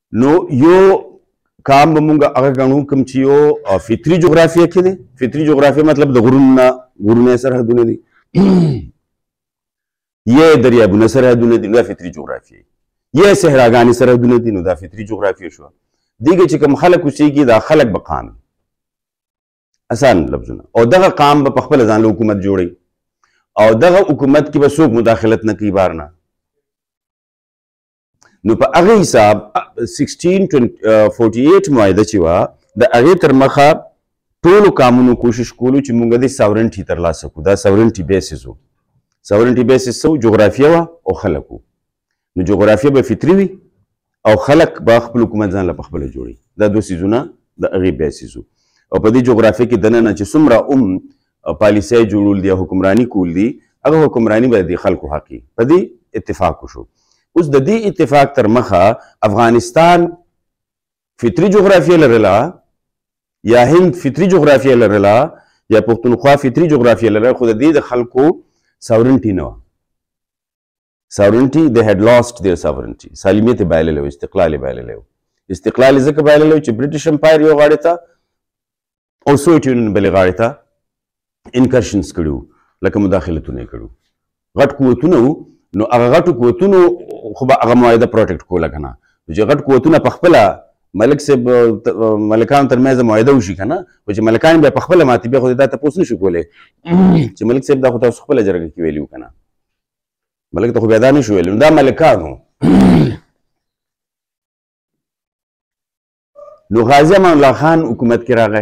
نو یو کام به مونږ هغه ګڼو کوم چې یو فطري جغرافیه کې دی. فطري جغرافیه مطلب د غرونه سرحدونه دي یا دریابونه سرحدونه دي، نو دا فطري جغرافیه. یا صحراګانې سرحدونه دي، نو دا فطري جغرافیه شوه. دې کې چې کوم خلک اوسېږي دا خلک به قام اسان لفظونه، او دغه قام به په خپله ځان له حکومت جوړوي، او دغه حکومت کې به څوک مداخلت نه کوي بهر نه. نو په هغې حساب 1648 معاهده چې وه د هغې تر مخه ټولو قامونو کوشش کولو چې موږ د ساورنټي ترلاسه کړو. دا ساورنټي بیسز و. ساورنټي بیسز څه و؟ جغرافیه وه او خلک وو. نو جغرافیه به فطري وي او خلک به خپل حکومت ځان له پخپله جوړوي. دا دوه څیزونه د هغې بیسز وو. او په دې جغرافیه کې دننه چې څومره پالیسۍ جوړول دي او حکمراني کول دي، هغه حکمراني به د خلکو حق وي. په دې اتفاق وشو. اوس د دې اتفاق تر مخه افغانستان فطري جغرافیه لرله، یا هند فطري جغرافیه لرله، یا پښتونخوا فطري جغرافیه لرله، خو د دې د خلکو ساورنټي نه وه. ساورنټي they had lost their sovereignty. سالمیت یې بایللی و، استقلال یې بایللی و. استقلال یې ځکه بایللی و چې برټش امپایر یو غاړې ته او سوویت یونین بلې غاړې ته انکرشنز کړي وو، لکه مداخلتونه یې کړي وو. غټ قوتونه وو، نو هغه غټو قوتونو خو به هغه معاهده پروټیکټ کوله که نه. چې غټ قوتونه په خپله ملک صاحب ملکانو تر منځه معاهده وشي که نه، خو چې ملکان بیا په خپله ماتي، بیا خو دا تپوس نه شي کولی چې ملک صاحب دا خو تاسو خپله جرګه کې ویلي وو که نه. ملک ته خو بیا دا نه شو ویلی. نو دا ملکانو. نو غازي امان الله خان حکومت کې راغی.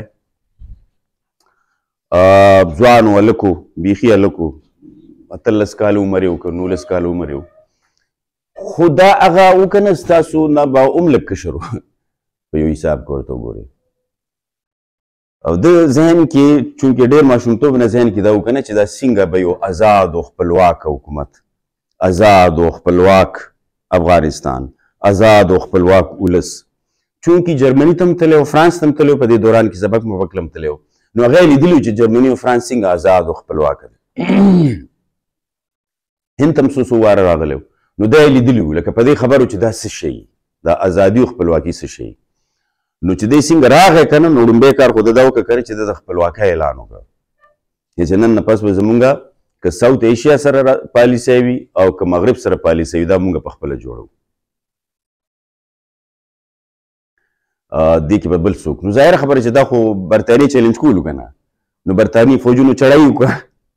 ځوان و هلک و، بیخي هلک و، 18 کاله عمر یې وکړ، 19 کاله عمر یې و. خو دا هغه و که نه ستاسو نه به هم لږ کشر و په یو حساب کې ورته وګورئ. او د ذهن کې چونکې ډېر ماشومتوب نه ذهن کې دا و که نه چې دا څنګه به یو آزاد او خپلواک حکومت، آزاد او خپلواک افغانستان، آزاد او خپلواک ولس. چونکې جرمني ته هم تللی و، فرانس ته هم تللی و، په دې دوران کې سبق مبق له هم تللی و. نو هغه یې لیدلي و چې جرمني او فرانس څنګه آزاد او خپلواک دی. هند ته هم څو څو واره راغلی و. نو دا یې لیدلي و، لکه په دې خبرو چې دا څه شی، دا ازادي او خپلواکي څه شی. نو چې دی څنګه راغی که نه، نو لومبی کار خو د دا وکړه که نه چې د خپلواکۍ اعلان وکړه چې نن نه پس به زمونږ که ساوت ایشیا سره پالیسۍ وي او که مغرب سره پالیسۍ وي، دا مونږ په خپله جوړو. دې کې به بل څوک. نو ظاهره خبره چې دا خو برطانیې چیلنج کولو که نه، نو برطانیې فوجونو چړی وکړه،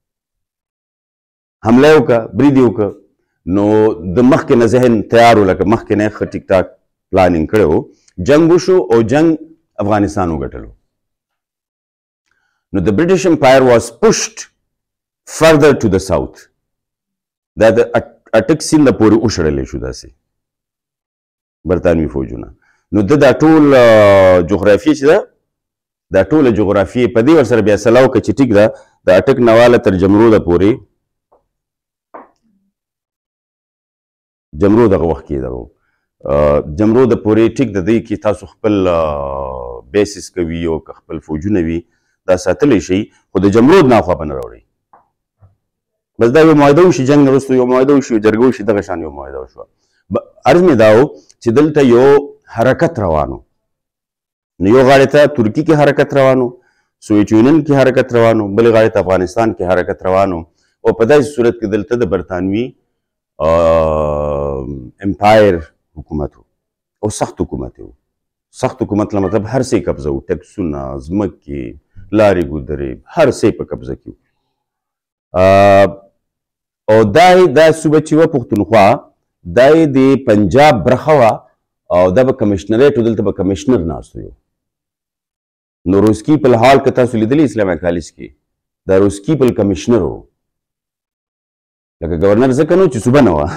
حمله یې وکړه، برید یې وکړه. نو د مخکې نه ذهن تیار و، لکه مخکې نه یې ښه ټیک ټاک پلانینګ کړی و. جنګ وشو او جنګ افغانستان وګټلو. نو د برټش امپایر واز پشډ further to the south. دا د اټک سیند پورې وشړلی شو داسې برطانوي فوجونه. نو دا ټول جغرافیه چې ده، دا ټوله جغرافیې په دې ورسره بیا سلا وکړه چې ټیک ده د اټک نه واله تر جمروده پورې، جمرود هغه وخت کې دغه جمروده پورې ټیک د دې کې تاسو خپل بیسس کوي او که خپل فوجونه وي دا ساتلی شي، خو د جمرود نه خوا به نه راوړئ. بس دا یو معاهده وشي، جنګ نه وروسته یو معاهده وشي، یو جرګه وشي، دغه شان یو معاهده وشوه. عرض مې دا و چې دلته یو حرکت روان و. نو یو غاړې ته ترکي کې حرکت روان و، سوویت یونین کې حرکت روان و، بلې غاړې ته افغانستان کې حرکت روان و. او په داسې صورت کې دلته د برطانوي امپایر حکومت و او سخت حکومت و. سخت حکومت له مطلب هر څه قبضه و، ټیکسونه، ځمکې، لارې ګودرې، هر څه په قبضه کې و. او دا صوبه چې وه پښتونخوا، دا یې د پنجاب برخه وه او دا به کمیشنریټ و، دلته به کمیشنر ناست و. نو روسکي پل هال که تاسو لیدلی اسلامي کالج کې، دا روسکي پل کمیشنر و، لکه گورنر ځکه نو چې صوبه نه وه،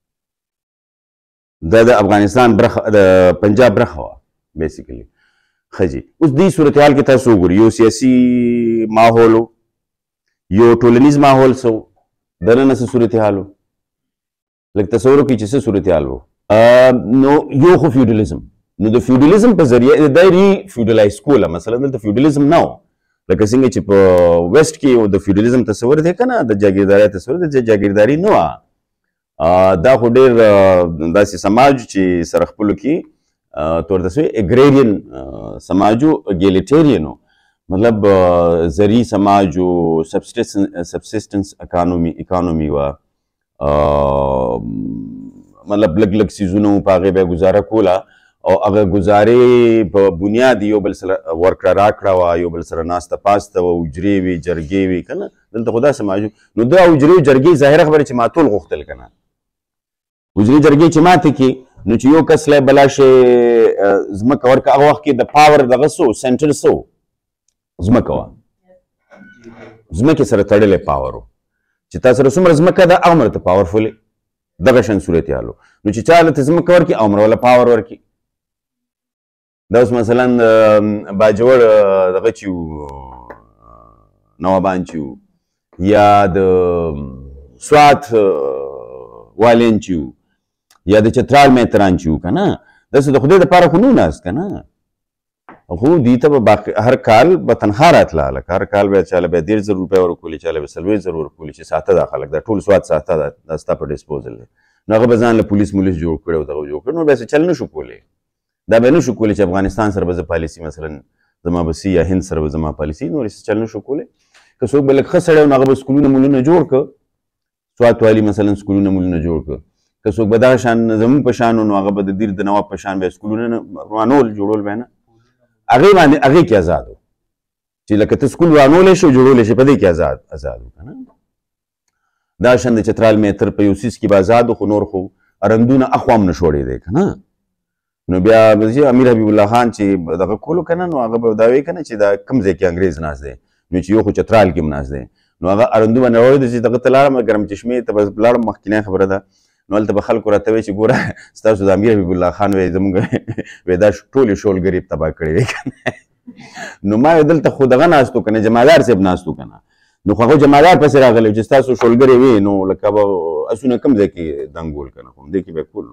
دا د افغانستان برخه، د پنجاب برخه وه بیسیکلي. ښه جي، اوس دې صورتحال کې تاسو وګورئ، یو سیاسي ماحول و، یو ټولنیز ماحول څه و، دننه څه صورتحال و، لږ تصور وکړئ چې څه صورتحال و. نو یو خو فیوډالیزم، نو د فیوډالیزم په ذریعه دا ری فیوډالایز کوله. مثلا دلته فیوډالیزم نه و، لکه څنګه چې په ویسټ کې د فیوډالیزم تصور دی که نه، د جاګیردارۍ تصور دی، جاګیرداري نه وه. دا خو ډېر داسې سماج چې سره خپلو کې تو ورته سوی اګریرین سماج و اګیلیټیرین و مطلب زرعي سماج و سبسسټنس اکانومي وه مطلب لږ لږ څیزونه وو په هغې به یې ګزاره کوله او هغه ګزارې په بنیاد یو بل سره ورکړه راکړه وه یو بل سره ناسته پاسته وه حجرې وې جرګې وې که نه دلته خو دا سماج نو دا حجرې او جرګې ظاهره خبره چې ما ټول غوښتل که نه حجرې جرګې چې ماته کې نو چې یو کس لی بلا شی ځمکه ورکړه هغه وخت کې د پاور دغه څه سینټر څه ځمکه وه ځمکې سره تړلی پاور و چې تا سره څومره ځمکه ده هغومره ته پاورفل دغه شان صورتحال و نو چې چا هلته ځمکه ورکړي هغومره والا پاور ورکړي دا اوس مثلا باجوړ دغه چې وو نوابان چې وو یا د سوات والین چې وو یا د چترال مهتران چې وو که نه داسې د خدای دپاره خو نو ناست که نه خو دوی ته به هر کال به تنخوا راتله هلکه هر کال به چاله به 1.5 زره روپۍ ورکولې چاله به 40 زره ورکولې چې ساته دا خلک دا ټول سوات ساته دا ستا په ډسپوزل دی نو هغه به ځان له پولیس مولیس جوړ کړی او دغه جوړ کړی نو بیا چل نه شو کولی دا به نه شو کولی چې افغانستان سره به زه پالیسي مثلا زما به سی یا هند سره به زما پالیسي نور هېڅ چل نه شو کولی که څوک به لږ ښه سړی و نو هغه به سکولونه مولونه جوړ کړه سوات والي مثلا سکولونه مولونه جوړ کړه که څوک به دغه شان زموږ په شان و نو هغه به د دیر د نواب په شان به سکولونه روانول جوړول به نه هغې باندې هغې کې آزاد و چې لکه ته سکول روانولی شي او جوړولی شي په دې کې آزاد و که نه دا شان د چترال میتر په یو څیز کې به آزاد و خو نور خو رندونه اخوا هم نه شوړېدی که نه نو بیا امیر حبیب الله خان چې دغه کولو که نه نو هغه به دا وایي که نه چې دا کوم ځای کې انګریز ناست دی نو چې یو خو چترال کې هم ناست دی نو هغه ارندو باندې راوړی دی چې دغه ته لاړم ګرم چشمې ته به لاړم مخکینی خبره ده نو هلته به خلکو راته وایي چې ګوره ستاسو د امیر حبیب الله خان وایي زموږ وایي دا ټولې شولګرې تباه کړې وې که نه نو ما وایي دلته خو دغه ناست و که نه جمادار صاحب ناست و که نه نو خو هغه جمادار پسې راغلی چې ستاسو شولګرې وې نو لکه به اسونه کوم ځای کې دنګول که نه خو همدې کې به کول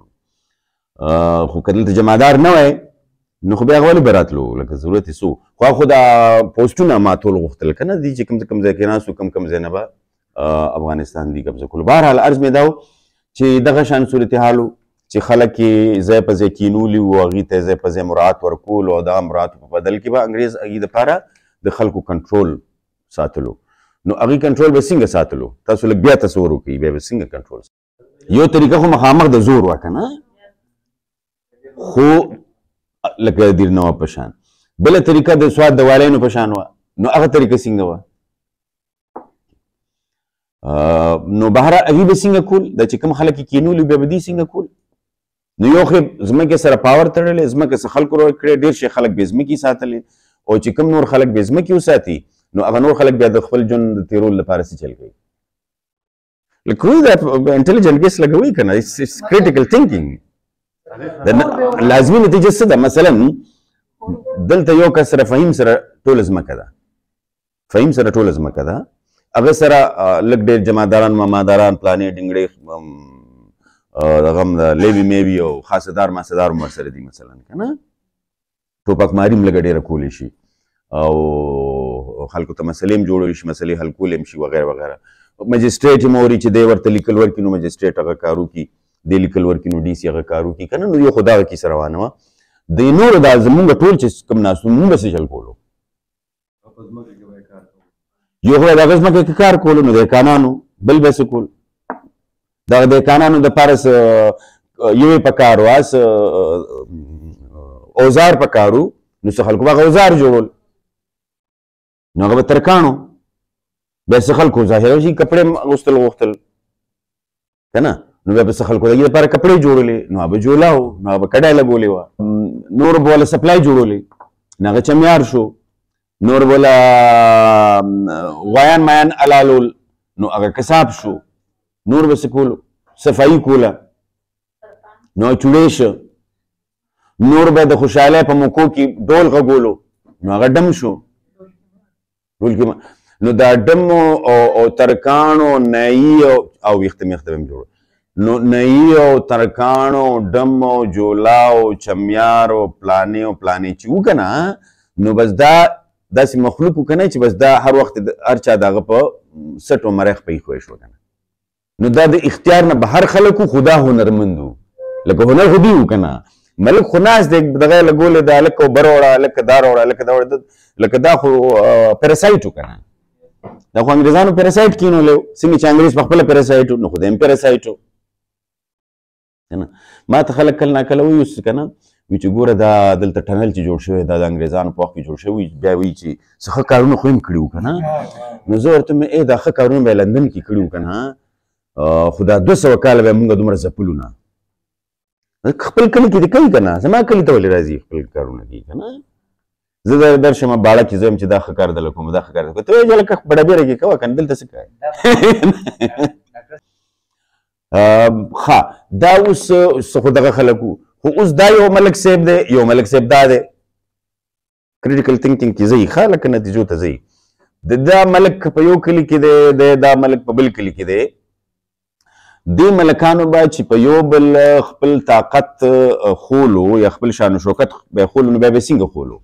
خو که دلته جمادار نه وای نو خو بیا هغه ولې به راتلو لکه ضرورت یې څه خو هغه خو دا پوسټونه ما ټول غوښتل که نه دي چې کوم ځای کې ناست و کوم ځای نه به افغانستان دي قبضه کولو بهرحال عرض مې دا و چې دغه شان صورتحال و چې خلک یې ځای په ځای کینولي وو هغې ته ځای په ځای مراعات ورکول او دغه مراعاتو په بدل کې به انګرېز هغې دپاره د خلکو کنټرول ساتلو نو هغې کنټرول به څنګه ساتلو تاسو لږ بیا تصور وکړئ بیا به څنګه کنټرول یو طریقه خو مخامخ د زور وه که نه خو لکه د دیر نواب په شان بله طریقه د سوات د والینو په شان وه نو هغه طریقه څنګه وه نو بهره هغې به څنګه کول دا چې کوم خلک یې کینولي بیا به دوی څنګه کول نو یو خو ځمکې سره پاور تړلی ځمکه څه خلکو ورکړی ډېر شي خلک بې ځمکې ساتلي او چې کوم نور خلک بې ځمکې وساتي نو هغه نور خلک بیا د خپل ژوند د تېرولو لپاره څه چل کوي لکه وایي دا انټلیجنټ ګیس لګوي که نه اټس کریټیکل تھینکینګ لازمي نتیجه څه ده مثلا دلته یو کس سره فهیم سره ټوله ځمکه ده فهیم سره ټوله ځمکه ده هغه سره لږ ډېر جماداران ماماداران پلانې ډنګړې دغه هم د لیوي میوي او خاصدار ماسدار هم ورسره دي مثلا که نه ټوپکماري هم لږه ډېره کولی شي او خلکو ته مسلې هم جوړولی شي مسلې حل کولی هم شي وغیره وغیره مجسټریټ هم اوري چې دی ورته لیکل ورکړي نو مجسټریټ هغه کار وکړي دی لیکل ورکړي نو ډي سي هغه کار وکړي که نه نو یو خو دغه کیسه روانه وه د نورو دا زمونږ ټول چې کوم ناست مونږ به څه چل کولو یو خو د هغه ځمکې کې کار کولو نو دهقانانو بل به څه کول دغه دهقانانو دپاره څه یو یې پکار وه څه اوزار پکار و نو څه خلکو به هغه اوزار جوړول نو هغه به ترکاڼو بیا څه خلکو ظاهره شي کپړې اغوستل غوښتل که نه نو بیا به څه خلکو د هغې دپاره کپړې جوړولې نو هغه به جولا و نو هغه به کډی لګولې وه نور به وله سپلای جوړولې نو هغه چمیار شو نور به وله غویان مایان الالول نو هغه کساب شو نور به څه کولو صفایي کوله نو چوړې شه نور به د خوشحالۍ په موقعو کې ډول غږولو نو هغه ډم شو ډول کې نو دا ډم او ترکاڼو نایي او ویښته میخته به هم جوړ نو نایي او ترکاڼو ډم او جولا او چمیار او پلانې او پلانې چې وو که نه نو بس دا داسې مخلوق وو که نه چې بس دا هر وخت هر چا د هغه په سټ و مریخ په ایښوی شو که نه نو دا د اختیار نه بهر خلک وو خو دا هنرمند وو لکه هنر خو دوی وو که نه ملک خو ناست دی دغه یې لګولې ده هلکه اوبه راوړه هلکه دا راوړه هلکه دا راوړه لکه دا خو پیراسایټ و که نه دا خو انګریزانو پیراسایټ کینولی و څنګه چې انګریز په خپله پیراسایټ و نو خو دی هم پیراسایټ و که نه ما ته خلک کله ناکله وایي که نه وایي چې ګوره دا دلته ټنل چې جوړ شوی دا د انګریزانو په وخت کې جوړ شوی بیا وایي چې څه ښه کارونه خو یې هم کړي وو که نه نو زه ورته وایم دا ښه کارونه به یې لندن کې کړي وو که نه خو دا 200 کاله به یې مونږ دومره ځپلو نه خپل کلي کې دې کوي که نه زما کلي ته ولې راځي خپل کارونه کوي که نه زه درشمه باړه کې زه یم چې دا ښه کار دله کوم دا ښه کار دله ته وایې لکه بډبېره کې کوه که نه دلته څه کوې ښه دا اوس څه خو دغه خلک وو خو اوس دا یو ملک صاحب دی یو ملک صاحب دا دی کریټیکل تھنکینګ کې ځئ ښه لکه نتیجو ته ځئ دا ملک په یو کلي کې دی دا ملک په بل کلي کې دی دې ملکانو به چې په یو بل خپل طاقت خولو یا خپل شان و شوکت به خولو نو بیا به څنګه خولو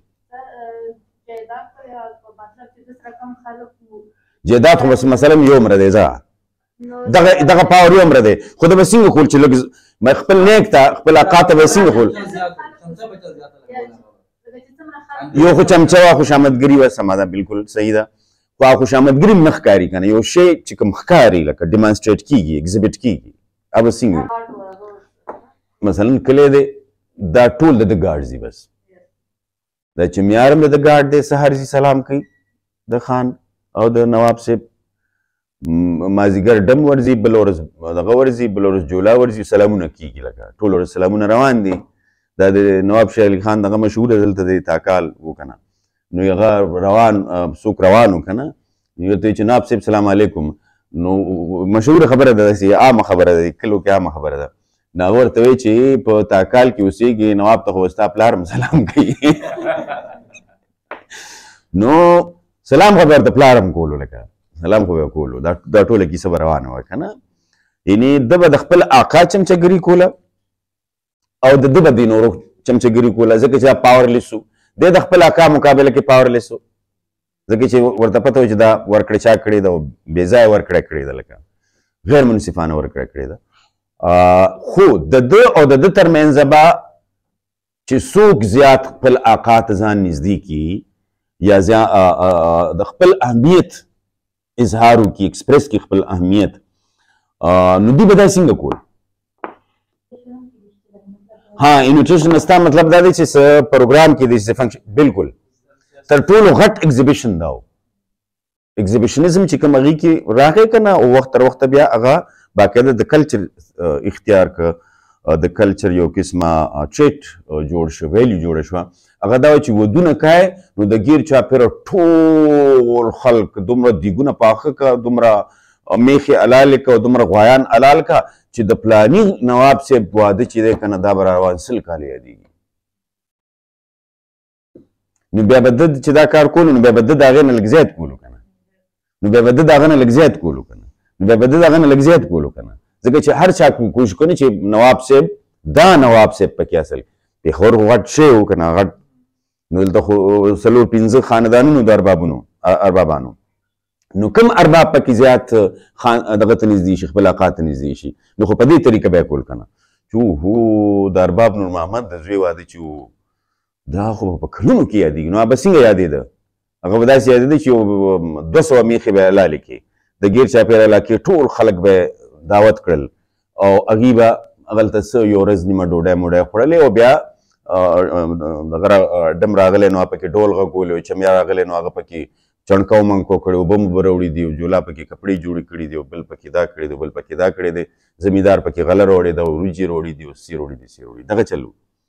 جیدات خو بس مثلا یو عمره دی ځه دغه پاور یو عمره دی خو ده به څنګه خول چې لږ خپل نیک ته خپل اقا ته به یې څنګه خول یو خو چمچه وه خوشامدګري وه سمه ده بلکل صحیح ده خو هغه خوشامدګري هم نه ښکاري که نه یو شی چې کوم ښکاري لکه ډیمانسټریټ کېږي ایګزبټ کېږي هغه به څنګه مثلا کلی دی دا ټول د ده ګارډ ځي بس دا چې معیار هم د ده ګارډ دی سهار ځي سلام کوي د خان او د نواب صاحب مازدیګر ډم ورځي بل ورځ دغه ورځي بل ورځ جولا ورځي سلامونه کېږي لکه ټول ورځ سلامونه روان دي دا د نواب شاه علي خان دغه مشهوره دلته دی تاکال و که نه نو هغه روان څوک روان و که نه نو ورته وایي چې نواب صاحب سلام علیکم نو مشهوره خبره ده داسې عامه خبره ده کلو کې عامه خبره ده نو هغه ورته وایي چې په تاکال کې اوسېږي نواب ته خو ستا پلار هم سلام کوي نو سلام خو به ورته پلار هم کولو لکه سلام خو به کولو دا ټوله کیسه به روانه وه که نه یعنې ده به د خپل آقا چمچهګري کوله او د ده به د نورو چمچهګري کوله ځکه چې دا پاورلیس و دی د خپل آقا مقابله کې پاورلیس و ځکه چې ورته پته و چې دا ورکړه چا کړې ده او بې ځایه ورکړه کړې ده لکه غیر منصفانه ورکړه کړې ده خو د ده او د ده ترمنځ به چې څوک زیات خپل آقا ته ځان نږدې کړي یا د خپل اهمیت اظهار وکړي ایکسپریس کړي خپل اهمیت نو دوی به دا څنګه کول ها انویټیشن ستا مطلب دا دی چې څه پروګرام کې دی چې فنکشن بالکل تر ټولو غټ ایگزیبیشن دا و ایگزیبیشنزم چې کوم هغې کې راغی که نه او وخت تر وخته بیا هغه باقاعده د کلچر اختیار که د کلچر یو قسمه ټریټ جوړ شو ویلیو جوړه شوه هغه دا وایي چې ودونه کوې نو د ګیر چاپېره ټول خلک دومره دیګونه پاخه که دومره میخې حلالې که دومره غوایان حلال که چې د پلاني نواب صاحب واده چې دی که نه دا به روان 100 کاله یادېږي نو بیا به ده چې دا کار کولو نو بیا به ده د هغې نه لږ زیات کولو که نه نو بیا به ده د هغه نه لږ زیات کولو که نه نو بیا به ده د هغه نه لږ زیات کولو که نه ځکه چې هر چا کوشش کوي چې نواب صاحب دا نواب صاحب پکې اصل پېښور خو غټ شی و که نه غټ نو دلته خو 4-5 خاندانونو د اربابانو نو کوم ارباب پکې زیات دغه ته نږدې شي خپل آقا ته نږدې شي نو خو په دې طریقه به یې کول که نه چې اوهو د ارباب نور محمد د زوی واده چې دا خو په کلونو کې یادېږي نو هغه به څنګه یادېده هغه به داسې یادېده چې 200 میخې به یې لالې کړې د ګیر چاپېره علاقې ټول خلک به یې دعوت کړل او هغې به هغلته څه یو ورځ نیمه ډوډۍ موډۍ خوړلې او بیا دغه ډم راغلی نو هغه پکې ډول غږولی او چمیا راغلی نو هغه پکې چڼکو منکو کړی اوبه مو به راوړي دي او جولا پکې کپړې جوړې کړي دي او بل پکې دا کړی دی بل پکې دا کړی دی زمیندار پکې غله راوړې ده او وریجې راوړي دي او سی راوړي دي سی راوړي دغه چل و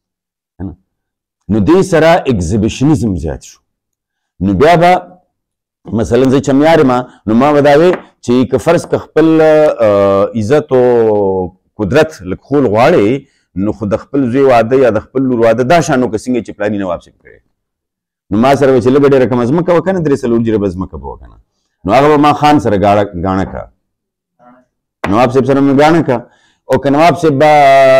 نو دې سره ایګزیبیشنزم زیات شو نو بیا به مثلا زه چمیار یم نو ما به دا وی چې که فرض که خپل عزت او قدرت لږ خول غواړې نو خو د خپل زوی واده یا د خپل لور واده دا شان وکړه څنګه چې پلاني نواب صاحب کړی نو ما سره به چې لږه ډېره کمه ځمکه وه که نه 3 جریبه ځمکه به وه که نه نو هغه به ما خان سره ګاڼه که نواب صاحب سره مې ګاڼه که او که نواب صاحب به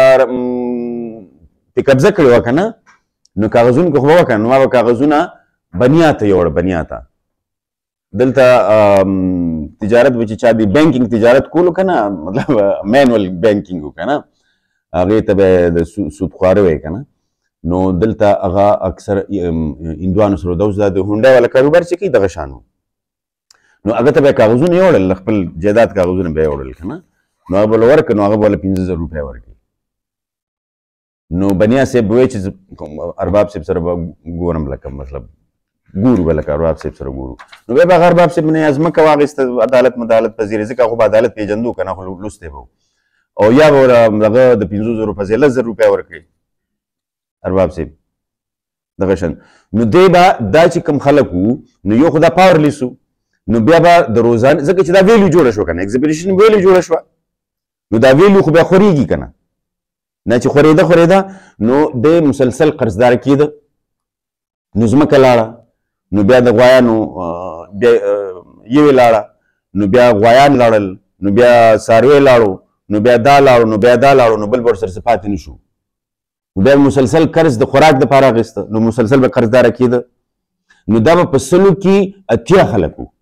پې قبضه کړې وه که نه نو کاغذونو کې خو به وه که نه نو ما به کاغذونه بنیا ته یوړه بنیا ته دلته تجارت به چې چا دی بینکینګ تجارت کولو که نه مطلب مینول بینکینګ و که نه هغې ته به د سودخواره وی که نه نو دلته هغه اکثر هندوانو سره دا اوس دا د هونډا والا کاروبار چې کوي دغه شان نو هغه ته به یې کاغذونه یې وړل خپل جایداد کاغذونه به یې وړل که نه نو هغه به له ورکړه نو هغه به له 50,000 روپۍ ورکړي نو بنیا صاحب به وایي چې ارباب صاحب سره به ګورم لکه مطلب ګورو به لکه ارباب صاحب سره ګورو نو بیا به هغه ارباب صاحب نه یې ځمکه واخیسته عدالت مدالت پذیرې ځکه هغه به عدالت پېژندو که نه خو لوستی به او یا به هغه د 50,000 په ځای 10,000 روپۍ ورکړي ارباب صاحب دغه شان نو دی به دا چې کوم خلک وو نو یو خو دا پاورلیس وو نو بیا به د روزانه ځکه چې دا ویلیو جوړه شوه که نه ایګزیبیشن ویلیو جوړه شوه نو دا ویلیو خو بیا خورېږي که نه نه چې خورېده نو دی مسلسل قرضدار کېده نو ځمکه لاړه نو بیا د غوایانو بیا یوې لاړه نو بیا غوایان لاړل نو بیا څاروی لاړو نو بیا دا لاړو نو بیا دا لاړو نو بل به ورسره څه پاتې نه شو نو بیا مسلسل قرض د خوراک دپاره اخیسته نو مسلسل به قرضداره کېده نو دا به په سلو کې 80 خلک وو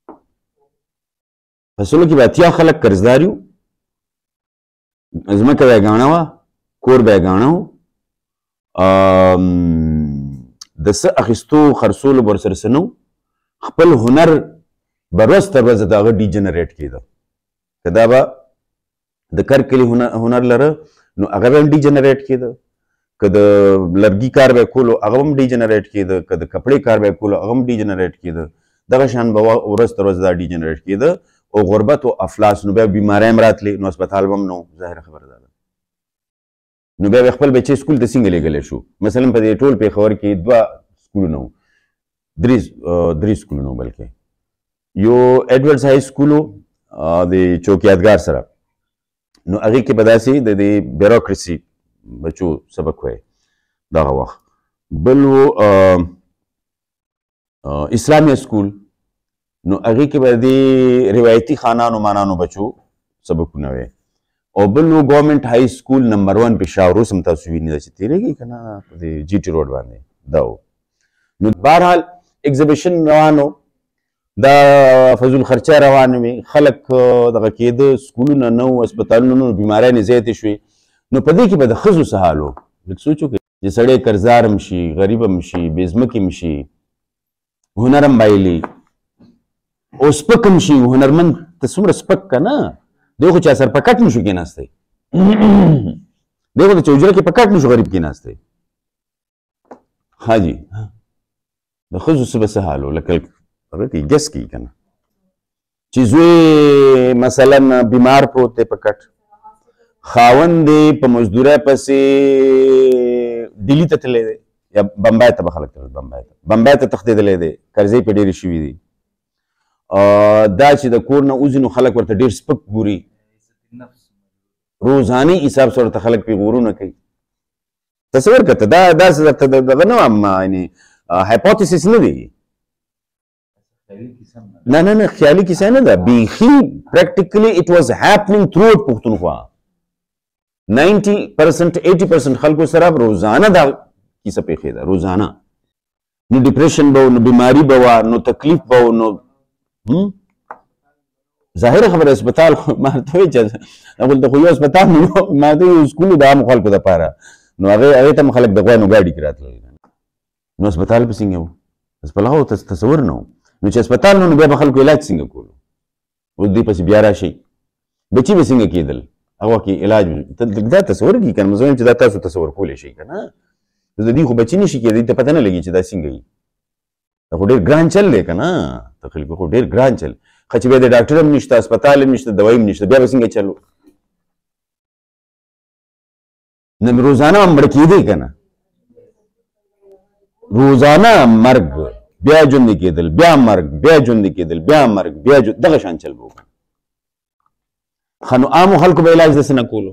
په سلو کې به 80 خلک قرضدار یو ځمکه به یې ګاڼه وه کور به یې ګاڼه و د څه اخیستو خرڅولو به ورسره څه نه خپل هنر به ورځ تر ورځه د هغه ډیجنریټ کېده که دا به د کر کلي هنر لره نو هغه به هم ډیجنریټ کېده که د لرګي کار به یې کولو هغه هم ډیجنریټ کېده که د کپړې کار به یې کولو هغه هم ډیجنریټ کېده دغه شان به ورځ تر ورځه دا ډیجنریټ کېده او غربت او افلاس نو بیا بیمارۍ هم راتلې نو هسپتال به هم نه و ظاهره خبره ده نو بیا به خپل بچی سکول ته څنګه لېږلی شو مثلا په دې ټول پېښور کې 2 سکولونه وو 3 سکولونه وو بلکې یو ایډورډز های سکول و د چوکیادګار سره نو هغې کې به داسې د دې بیروکراسي بچو سبق وی دغه وخت بل و اسلامیه سکول نو هغې کې به د روایتي خانانو مانانو بچو سبقونه وی او بل و ګورنمنټ های سکول نمبر 1 پېښور اوس هم تاسو وینئ دا چې تېرېږي که نه په دې جي ټي روډ باندې دا و نو بهرحال ایګزیبیشن روان و دا فضول خرچه روان وي خلک دغه کېده سکولونه نه وو هسپتالونه نه وو بیماریانې زیاتې شوې نو په دې کې به د ښځو څه حال و لږ سوچ وکړئ چې سړی قرضدار هم شي غریب هم شي بې ځمکې هم شي هنر هم بایلي او سپک هم شي هنرمند ته څومره سپک که نه دی خو چا سر په کټ نشو کېناستی دی خو د چوجره کې په کټ نشو غریب کېناستی ها جي د ښځو څه به څه حال و لکه هغه کوي ګس کوي که نه چې زوی مثلا بیمار پروت دی په کټ خاوند دی په مزدورۍ پسې ډیلي ته تللی دی یا بمبای ته به خلک تلل بمبای ته تښتېدلی دی قرضې پې ډېرې شوي دي دا چې د کور نه وځي نو خلک ورته ډېر سپک ګوري روزاني حساب سره ورته خلک پې غورونه کوي تصور کړه ته دا داسې درته دغه نه وم یعنې هایپوتیسس نه دی نه خیالي کیسه نه ده بیخي پریکټیکلی اټ واز هیپنینګ تھرو اٹ پښتونخوا 90% 80% خلکو سره روزانه دا کیسه پیښې ده روزانه نو ډیپریشن به نو بیماری به وه نو تکلیف به نو ظاهره خبره هسپتال ما ورته وایي چې دلته خو یو هسپتال نو ما ته یو سکول د عامو خلکو دپاره نو هغې ته هم خلک د غویانو ګاډي کې راتلل نو هسپتال به څنګه و هسپتال هغه تصور نه و نو چې هسپتال نو بیا به خلکو علاج څنګه کولو اوس دوی پسې بیا راشئ بچي به څنګه کېدل هغه کې علاج دا تصور کړي که نه زه وایم چې دا تاسو تصور کولی شئ که نه د دوی خو بچي نشي کېدی ته پته نه لګي چې دا څنګه وي دا خو ډېر ګران چل دی که نه تخلیق خو ډېر ګران چل ښه چې بیا د ډاکټر هم نشته هسپتال هم نشته دوایي هم نشته بیا به څنګه چلو نن روزانه مړه کېدی که نه روزانه مرګ بیا ژوندي کېدل بیا مرګ بیا ژوندي کېدل بیا مرګ بیا دغه شان چل به وکړو ښه نو عامو خلکو به علاج داسې نه کولو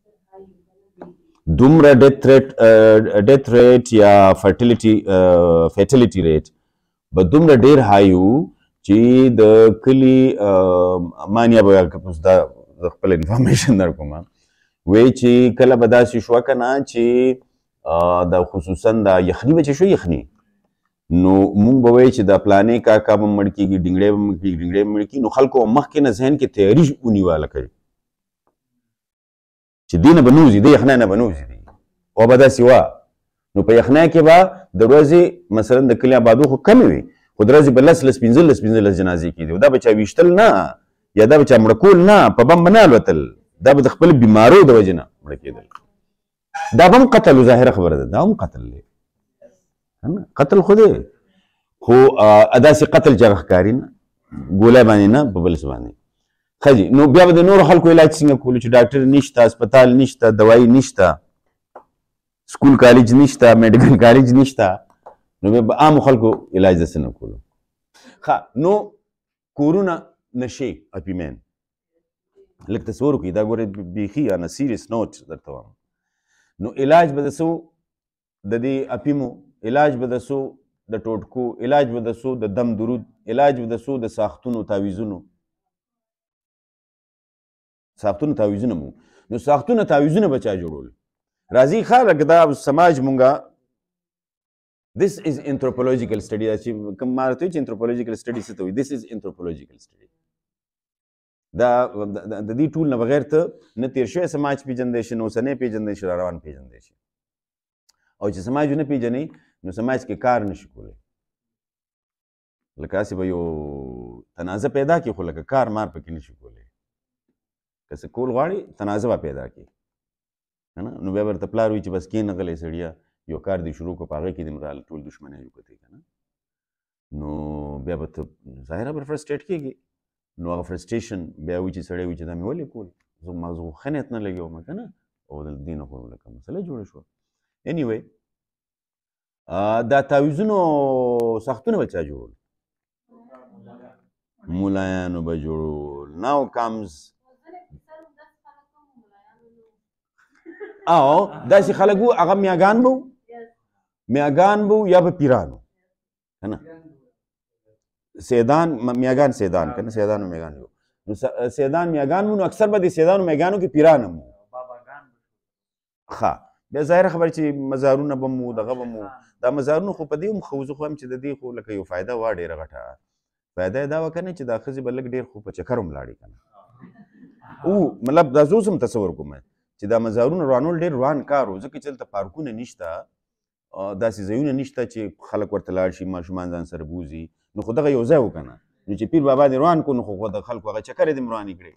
دومره ډیث ریټ یا فیټیلیټي ریټ به دومره ډېر های و چې د کلي مانیا به دا خپل انفارمیشن در کوم وایي چې کله به داسې شوه که نه چې دا خصوصا دا یخني به چې شو یخني نو مونږ به وایو چې د پلانې کاکا به مړ کېږي ډینګړی به مړ کېږي ډینګړی به مړ کېږي نو خلکو مخکې نه ذهن کې تیاري ونیواله کوي چې دې نه به نه وځي دې یخنۍ نه به نه وځي او به داسې وه نو په یخنۍ کې به د ورځې مثلا د کلي آبادو خو کمې وي خو د ورځې به 10 15 جنازې کېدې دا به چا ویشتل نه یا دا به چا مړه کول نه په بم به نه الوتل دا به د خپل بیمارو د وجې نه مړه کېدل دا به هم قتل ظاهره خبره ده دا هم قتل دی قتل خو دی خو داسې قتل چې هغه ښکاري نه ګولی باندې نه په بل څه باندې ښه جي نو بیا به د نورو خلکو علاج څنګه کولو چې ډاکټر نشته هسپتال نشته دوایي نشته سکول کالج نشته میډیکل کالج نشته نو بیا به عامو خلکو علاج داسې نه کولو ښه نو کورونه نشي اپیمین لږ تصور وکړئ دا ګورې بیخي انا سیریس نوټ درته وایم نو علاج به د څو د دې اپیمو علاج به د څو د ټوټکو علاج به د څو د دم درود علاج به د څو د ساختونو تعویزونو مو نو ساختونه تعویزونه به چا جوړول راځي ښه لکه دا سماج مونږه this is anthropological study دا چې کوم ما راته وایي چې anthropological study څه ته وایي this is anthropological study دا د دې ټول نه بغیر ته نه تیر شوی سماج پیژندی شي نه اوسنی پیژندی شي را روان پیژندی شي او چې سماج ونه پیژنئ نو سماج کې کار نشي کولی لکه هسې به یو تنازع پیدا کړي خو لکه کار مار پکې نشي کولی که څه کول غواړي تنازع به پیدا کړي که نه نو بیا به ورته پلار وایي چې بس کښېنه غلی سړیه یو کار دې شروع کړو په هغې کې دې راله ټول دښمنۍ وکتې که نه نو بیا به ته ظاهره به فرسټریټ کېږي نو هغه فرسټریشن بیا وایي چې سړی وایي چې دا مې ولې کول ما زه خو ښه نیت نه لګوم که نه او د دې نه خو لکه مسله جوړه شوه anyway دا تعویزونو ساختونه به چا جوړول ملایانو به جوړول now comes او داسې خلک وو هغه میاګان به وو یا به پیرانو که نه سیدان میاګان سیدان که نه سیدان و میاګان یو نو سیدان میاګان وو نو اکثر به د سیدانو میاګانو کې پیران هم وو ښه بیا ظاهره خبره چې مزارونه به مو دغه به مو دا مزارونه خو په دې هم ښه زه خو هم چې د دې خو لکه یو فایده وه ډېره غټه فایده یې دا وه که نه چې دا ښځې به لږ ډېر خو په چکر هم لاړې که نه مطلب دا زه اوس هم تصور کوم چې دا مزارونه روانول ډېر روان کار و ځکه چې دلته پارکونه نشته داسې ځایونه نشته چې خلک ورته لاړ شي ماشومان ځان سره بوځي نو خو دغه یو ځای و که نه نو چې پیر بابا دې روان کړو نو خو د خلکو هغه چکرې دې هم روانې کړې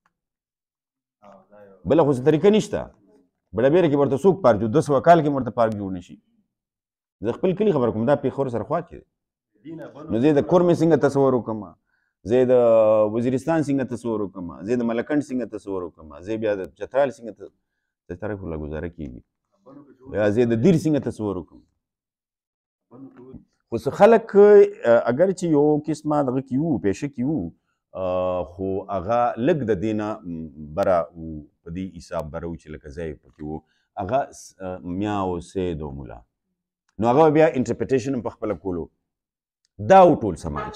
بله خو څه طریقه نشته بډابیره کې ورته څوک پارک جوړ 200 کال کې ورته پارک جوړ نشي زه خپل کلي خبره کوم دا پېښور سره خوا کې دی نو زه د کورمې څنګه تصور وکړم زه د وزیرستان څنګه تصور وکړم زه د ملکنډ څنګه تصور وکړم زه بیا د چترال څنګه چترال خو لا گزاره کېږي یا زه د دیر څنګه تصور وکړم خو څه خلک اگر چې یو قسمه دغه کې وو پیشه کې وو خو هغه لږ د دې نه بره په دې حساب بره و چې لکه ځای پکې و هغه میا و سید و ملا نو هغه بیا انټرپریټیشن هم په خپله کولو دا و ټول سماج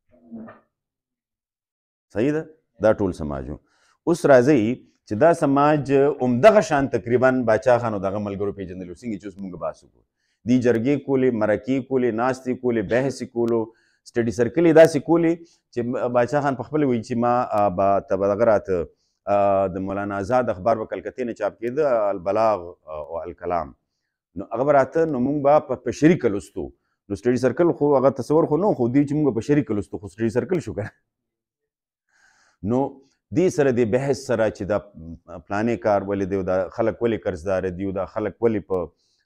صحیح ده دا ټول سماج و اوس راځئ چې دا سماج همدغه شان تقریبا باچا خان او دغه ملګرو پېژندلو څنګه چې اوس موږ بحث وکړو دې جرګې کولې مرکې کولې ناستې کولې بحث کولو سټډي سرکل یې داسې کولې چې باچا خان پخپله وایي چې ما به دغه راته د مولانا آزاد اخبار به کلکتې نه چاپ کېده البلاغ او الکلام نو هغه به راته نو موږ به په شریکه لوستو نو سټډي سرکل خو هغه تصور خو نه خو دې چې موږ په شریکه لوستو خو سټډي سرکل شو که نو دې سره د بحث سره چې دا پلانې کار ولې دی دا خلک ولې قرضداره دي دا خلک ولې په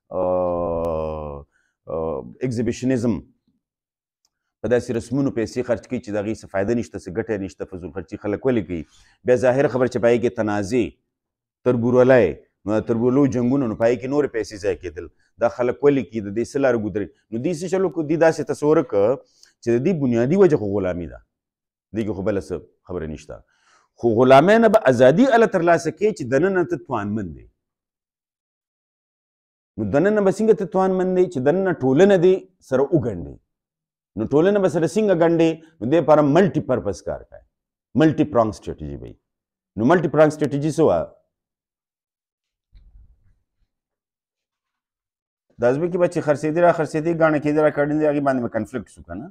ایگزیبیشنزم په داسې رسمونو پیسې خرچ کوي چې د هغې څه فایده نشته څه ګټه نشته فضول خرچي خلک ولې کوي بیا ظاهره خبره چې په هغې کې تنازع تربورولۍ نو د تربورلو جنګونه نو په هغې کې نورې پیسې ضایع کېدل دا خلک ولې کوي د دې څه لارې ګودري نو دوی څه چلو کړو دوی داسې تصور کړه چې د دې بنیادي وجه خو غلامي ده دې کې خو بله څه خبره نشته خو غلامۍ نه به ازادي هله ترلاسه کوې چې دننه ته توانمند دی نو دننه به څنګه ته توانمند دی چې دننه ټولنه دې سره وګنډې نو ټولنه به سره څنګه ګنډې نو دې لپاره ملټي پرپز کار کوي ملټي پرانګ سټریټجي به نو ملټي پرانګ سټریټجي څه وه دا ځمکې به چې خرڅېدې را خرڅېدې ګاڼه کېدې را کړېدې هغې باندې به کنفلکټ شو که نه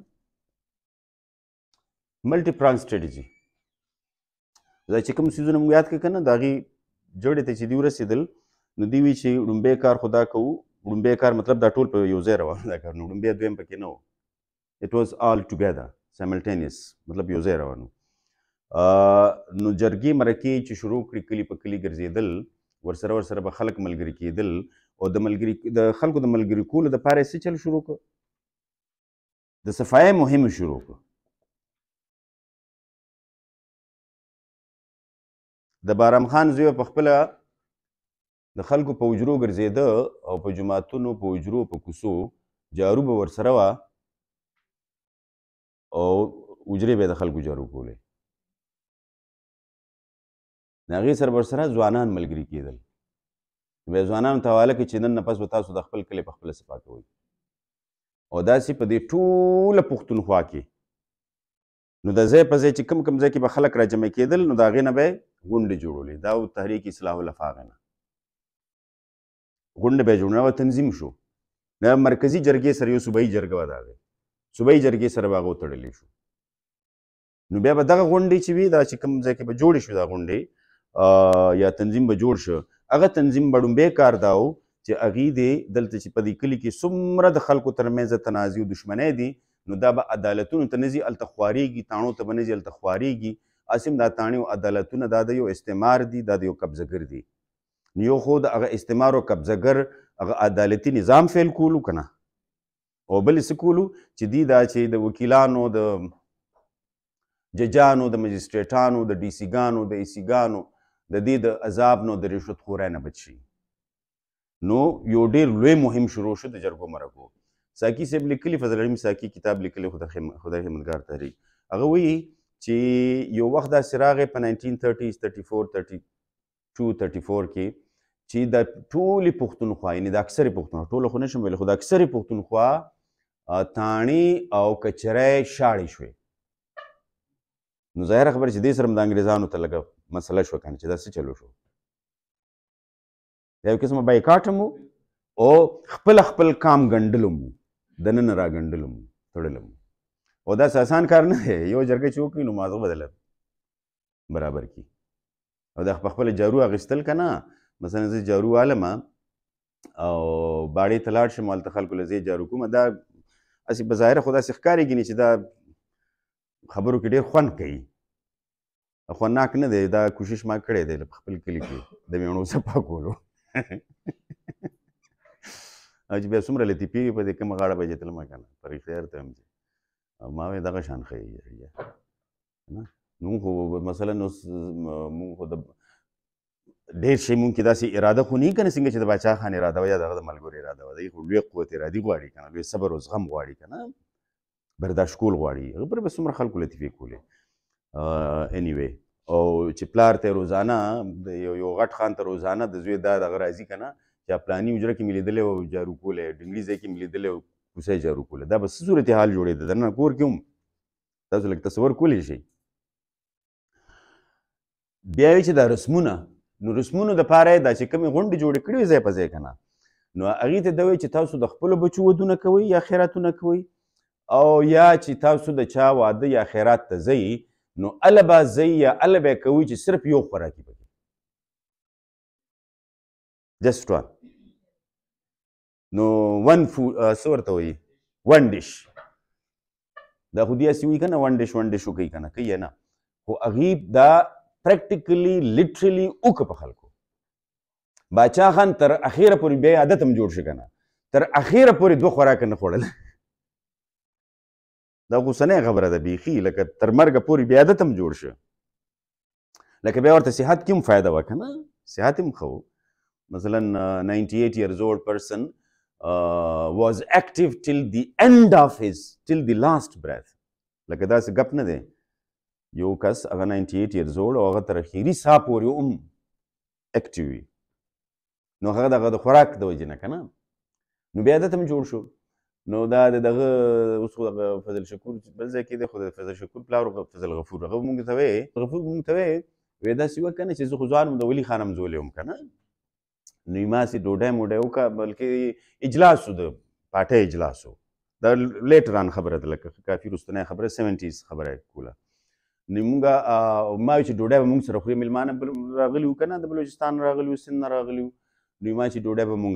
ملټي پرانګ سټریټجي دا چې کوم څیزونه موږ یاد کړه که نه د هغې جوړې ته چې دوی ورسېدل نو دوی وایي چې لومبی کار خو دا کوو وړومبی کار مطلب دا ټول په یو ځای روان دا کار نو وړومبی دویم پکې نه و. It was all together simultaneous مطلب یو ځای روان و. نو جرګې مرکې چې شروع کړي کلي په کلي ګرځېدل ورسره به خلک ملګري کېدل او د خلکو د ملګري کولو دپاره یې څه چل شروع کړ؟ د صفایۍ مهم شروع کړ. د بارام خان زوی په خپله د خلکو په حجرو ګرځېده او په جوماتونو په حجرو په کوڅو جارو به ورسره وه او حجرې به یې د خلکو جارو کولې. د هغې سره ورسره ځوانان ملګري کېدل. بیا ځوانانو ته حواله کړي چې نن نه پس به تاسو د خپل کلی په خپله صفا کوئ. او داسې په دې ټوله پښتونخوا کې نو د ځای په ځای چې کوم ځای کې به خلک راجمع کېدل نو د هغې نه به یې غونډې جوړولې. دا و تحریک اصلاح الافاق نه غونډه به یې جوړه او تنظیم شو. د مرکزي جرګې سره یو صوبایي جرګه وه د هغې صوبایي جرګې سره به هغه وتړلی شو. نو بیا به دغه غونډې چې وي دا چې کوم ځای کې به جوړې شو دا غونډې یا تنظیم به جوړ شو هغه تنظیم به ړومبی کار دا و چې هغې دې دلته چې په دې کلي کې څومره د خلکو ترمنځ تنازع او دشمنۍ دي نو دا به عدالتونو ته نه ځي هلته خوارېږي تاڼو ته به نه ځي هلته خوارېږي. اسیم دا تاڼې او عدالتونه دا د یو استعمار دي دا د یو قبضهګر دي. نو یو خو د هغه استعمار او قبضهګر هغه عدالتي نظام فیل کولو که نه او بل یې څه کولو چې دوی دا چې د وکیلانو د ججانو د مجسټریټانو د ډي سیګانو د ای سیګانو د دې د عذاب نو د رشوت خورۍ نه بچ شي. نو یو ډېر لوی مهم شروع شو د جرګو مرکو. ساقي صاحب لیکلي فضل علیم ساقي کتاب لیکلی خدای خدمتګار تحریک هغه وایي چې یو وخت داسې راغی په 1930 34 32 34 کې چې د ټولې پښتونخوا یعنې د اکثرې پښتونخوا ټوله خو نه شم ویلی خو د اکثرې پښتونخوا تاڼې او کچری شاړې شوې. نو ظاهره خبره چې دې سره هم د انګریزانو ته لږه مسله شوه که نه چې دا څه چلو شو. دا یو قسمه بایکاټ هم او خپل کام ګنډلو هم دننه را ګنډلو هم تړلو هم او داسې آسان کار نه دی. یو جرګه چې وکړي نو ماغه بدله برابر کړي او دا په خپله جارو اخیستل که نه مثلا زه جارو والم او باړې ته لاړ شم هلته خلکو له زه جارو کوم دا هسې په ظاهره خو داسې ښکارېږي نه چې دا خبرو کې ډېر خوند کوي خوندناک نه دی. دا کوشش ما کړی دی په خپل کلي کې د میڼو صفا کولو او چې بیا څومره لطیفې وي په دې کومه غاړه به یې تلمه که نه په اختیار ته هم ځي ما وایي دغه شان ښه یي مونږ خو مثلا اوس مونږ خو د ډېر شی مونږ کې داسې اراده خو نه وي که نه څنګه چې د باچا خان اراده وه یا د هغه د ملګرو اراده وه دی خو لوی قوت ارادي غواړي که نه لوی صبر او زغم غواړي که نه برداشت کول غواړي هغه پر به څومره خلکو لطیفې کولې. انیوی او چې پلار ته روزانه یو غټ خان ته روزانه د زوی دا دغه راځي که نه چې پلاني حجره کې مې لیدلی او جارو کولی ډنګلي ځای کې مې لیدلی او کوڅه یې جارو کولی دا به څه صورتحال جوړېده دننه کور کې هم تاسو لږ تصور کولی شئ. بیا وایي چې دا رسمونه نو رسمونو دپاره یې دا چې کومې غونډې جوړې کړې وي ځای په ځای که نه نو هغې ته دا وایي چې تاسو د خپلو بچو ودونه کوئ یا خیراتونه کوئ او یا چې تاسو د چا واده یا خیرات ته ځئ نو اله به ځئ یا اله به یې کوئ چې صرف یو خوراکي پکې جسټ وان نو ون فود څه ورته وایي ون ډش دا خو دې هسې وایي که نه ون ډش وکوي که نه کوي یې نه خو هغې دا پریکټیکلی لټرلي وکړه په خلکو. باچا خان تر اخیره پورې بیا عادت هم جوړ شو که نه تر اخیره پورې دوه خوراکه نه خوړل دا خو اوسنۍ خبره ده بیخي لکه تر مرګه پورې بیا عادت هم جوړ شو لکه بیا ورته صحت کې هم فایده وه که نه صحت هم ښه و. مثلا 98 years old person was active till the end of the last breath لکه داسې ګپ نه دی یو کس هغه 98 years old او هغه تر اخري ساه پورې هم اکټیو وي نو هغه دغه د خوراک د وجې نه که نه نو بیا عادت هم جوړ شو. نو دا دغه اوس خو دغه فضل شکور بل ځای کې دی خو د فضل شکور پلار فضل غفور هغه مونږ ته وایي غفور مونږ ته وایي وایي داسې وه که نه چې زه خو ځوان وم د ولي خان هم زولی وم که نه نو یې ما هسې ډوډۍ موډۍ وکړه بلکې اجلاس و د پارټۍ اجلاس و دا لیټران خبره ده لکه کافي وروستنۍ خبره 70s خبره یې کوله نو مونږ ما وایي چې ډوډۍ به مونږ سره خوري مېلمانه راغلي وو که نه د بلوچستان راغلي وو سند نه راغلي وو نو ما چې ډوډۍ به مونږ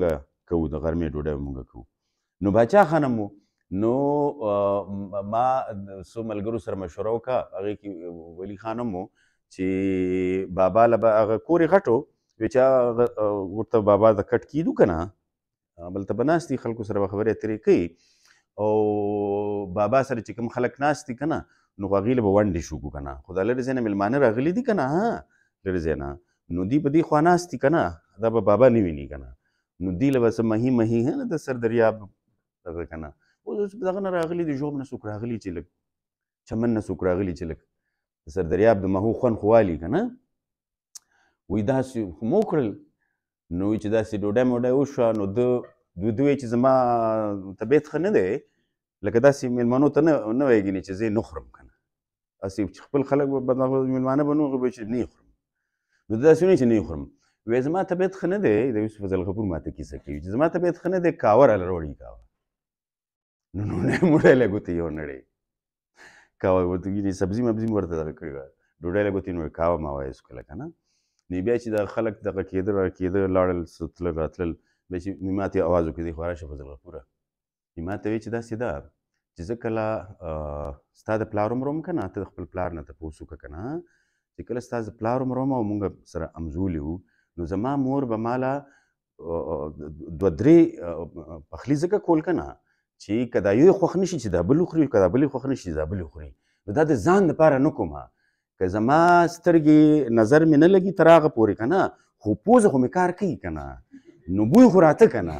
کوو د غرمې ډوډۍ مونږ کوو. نو باچا خانه مو نو ما څو ملګرو سره مشوره وکړه، هغې کې ولي خان هم و چې بابا له به هغه کور یې غټ و، وی چې ورته بابا د کټ کیدو که نه بلته به ناست دي خلکو سره به خبرې اترې کوي او بابا سره چې کوم خلک ناست دي که نه نو هغې له به ونډې شو که نه، خو دا لرې ځای نه مېلمانه راغلي دي که نه لرې ځای نه نو دوی په دې خوا ناست دي که نه دا به بابا نه ویني که نه نو دوی له به څه مهي مهي د سر دریاب دغه که نه اوس دغه نه راغلي دي ژوب نه څوک راغلي چې لږ چمن نه څوک راغلي چې لږ د سر دریاب د مهو خوند خو والي که نه وایي داسې خو مو وکړل نو وایي چې داسې ډوډۍ موډۍ وشوه نو دوی وایي چې زما طبیعت ښه نه دی لکه داسې مېلمنو ته نه وایګني چې زه یې نه خورم که نه داسې چې خپل خلک به مېلمانه به نه وغوي چې نه یې خورم نو داسې ونه چې نه یې خورم وایي زما طبیعت ښه نه دی د یوسف فضل غفور ماته کیسه کوي چې زما طبیعت ښه نه دی کاوه راله راوړي کاوه نو موټی له ګوتې یې ونړې کاوه ورته سبزي مبزي مې ورته دغه کړې وه ډوډۍ له ګوتې نو کاوه ما وایست کله که نه نو بیا چې دغه خلک دغه کېده راکېده لاړل تلل راتلل بیا چې مې ما ته یې اواز وکړ دی خو راشه فضل غفوره ما ته وایي چې داسې ده چې زه کله ستا د پلار عمر وم که نه ته د خپل پلار نه تپوس وکړه که نه چې کله ستا د پلار عمر وم او مونږ سره همزولي وو نو زما مور به ماله دوه درې پخلي ځکه کول که نه چې که دا یو یې خوښ نه شي چې دا بل وخوري که دا بل یې خوښ نه شي چې دا بل وخوري نو دا د ځان دپاره نه کومه که زما سترګې نظر مې نه لګي تر هغه پورې که نه خو پوزه خو مې کار کوي که نه نو بوی خو راته که نه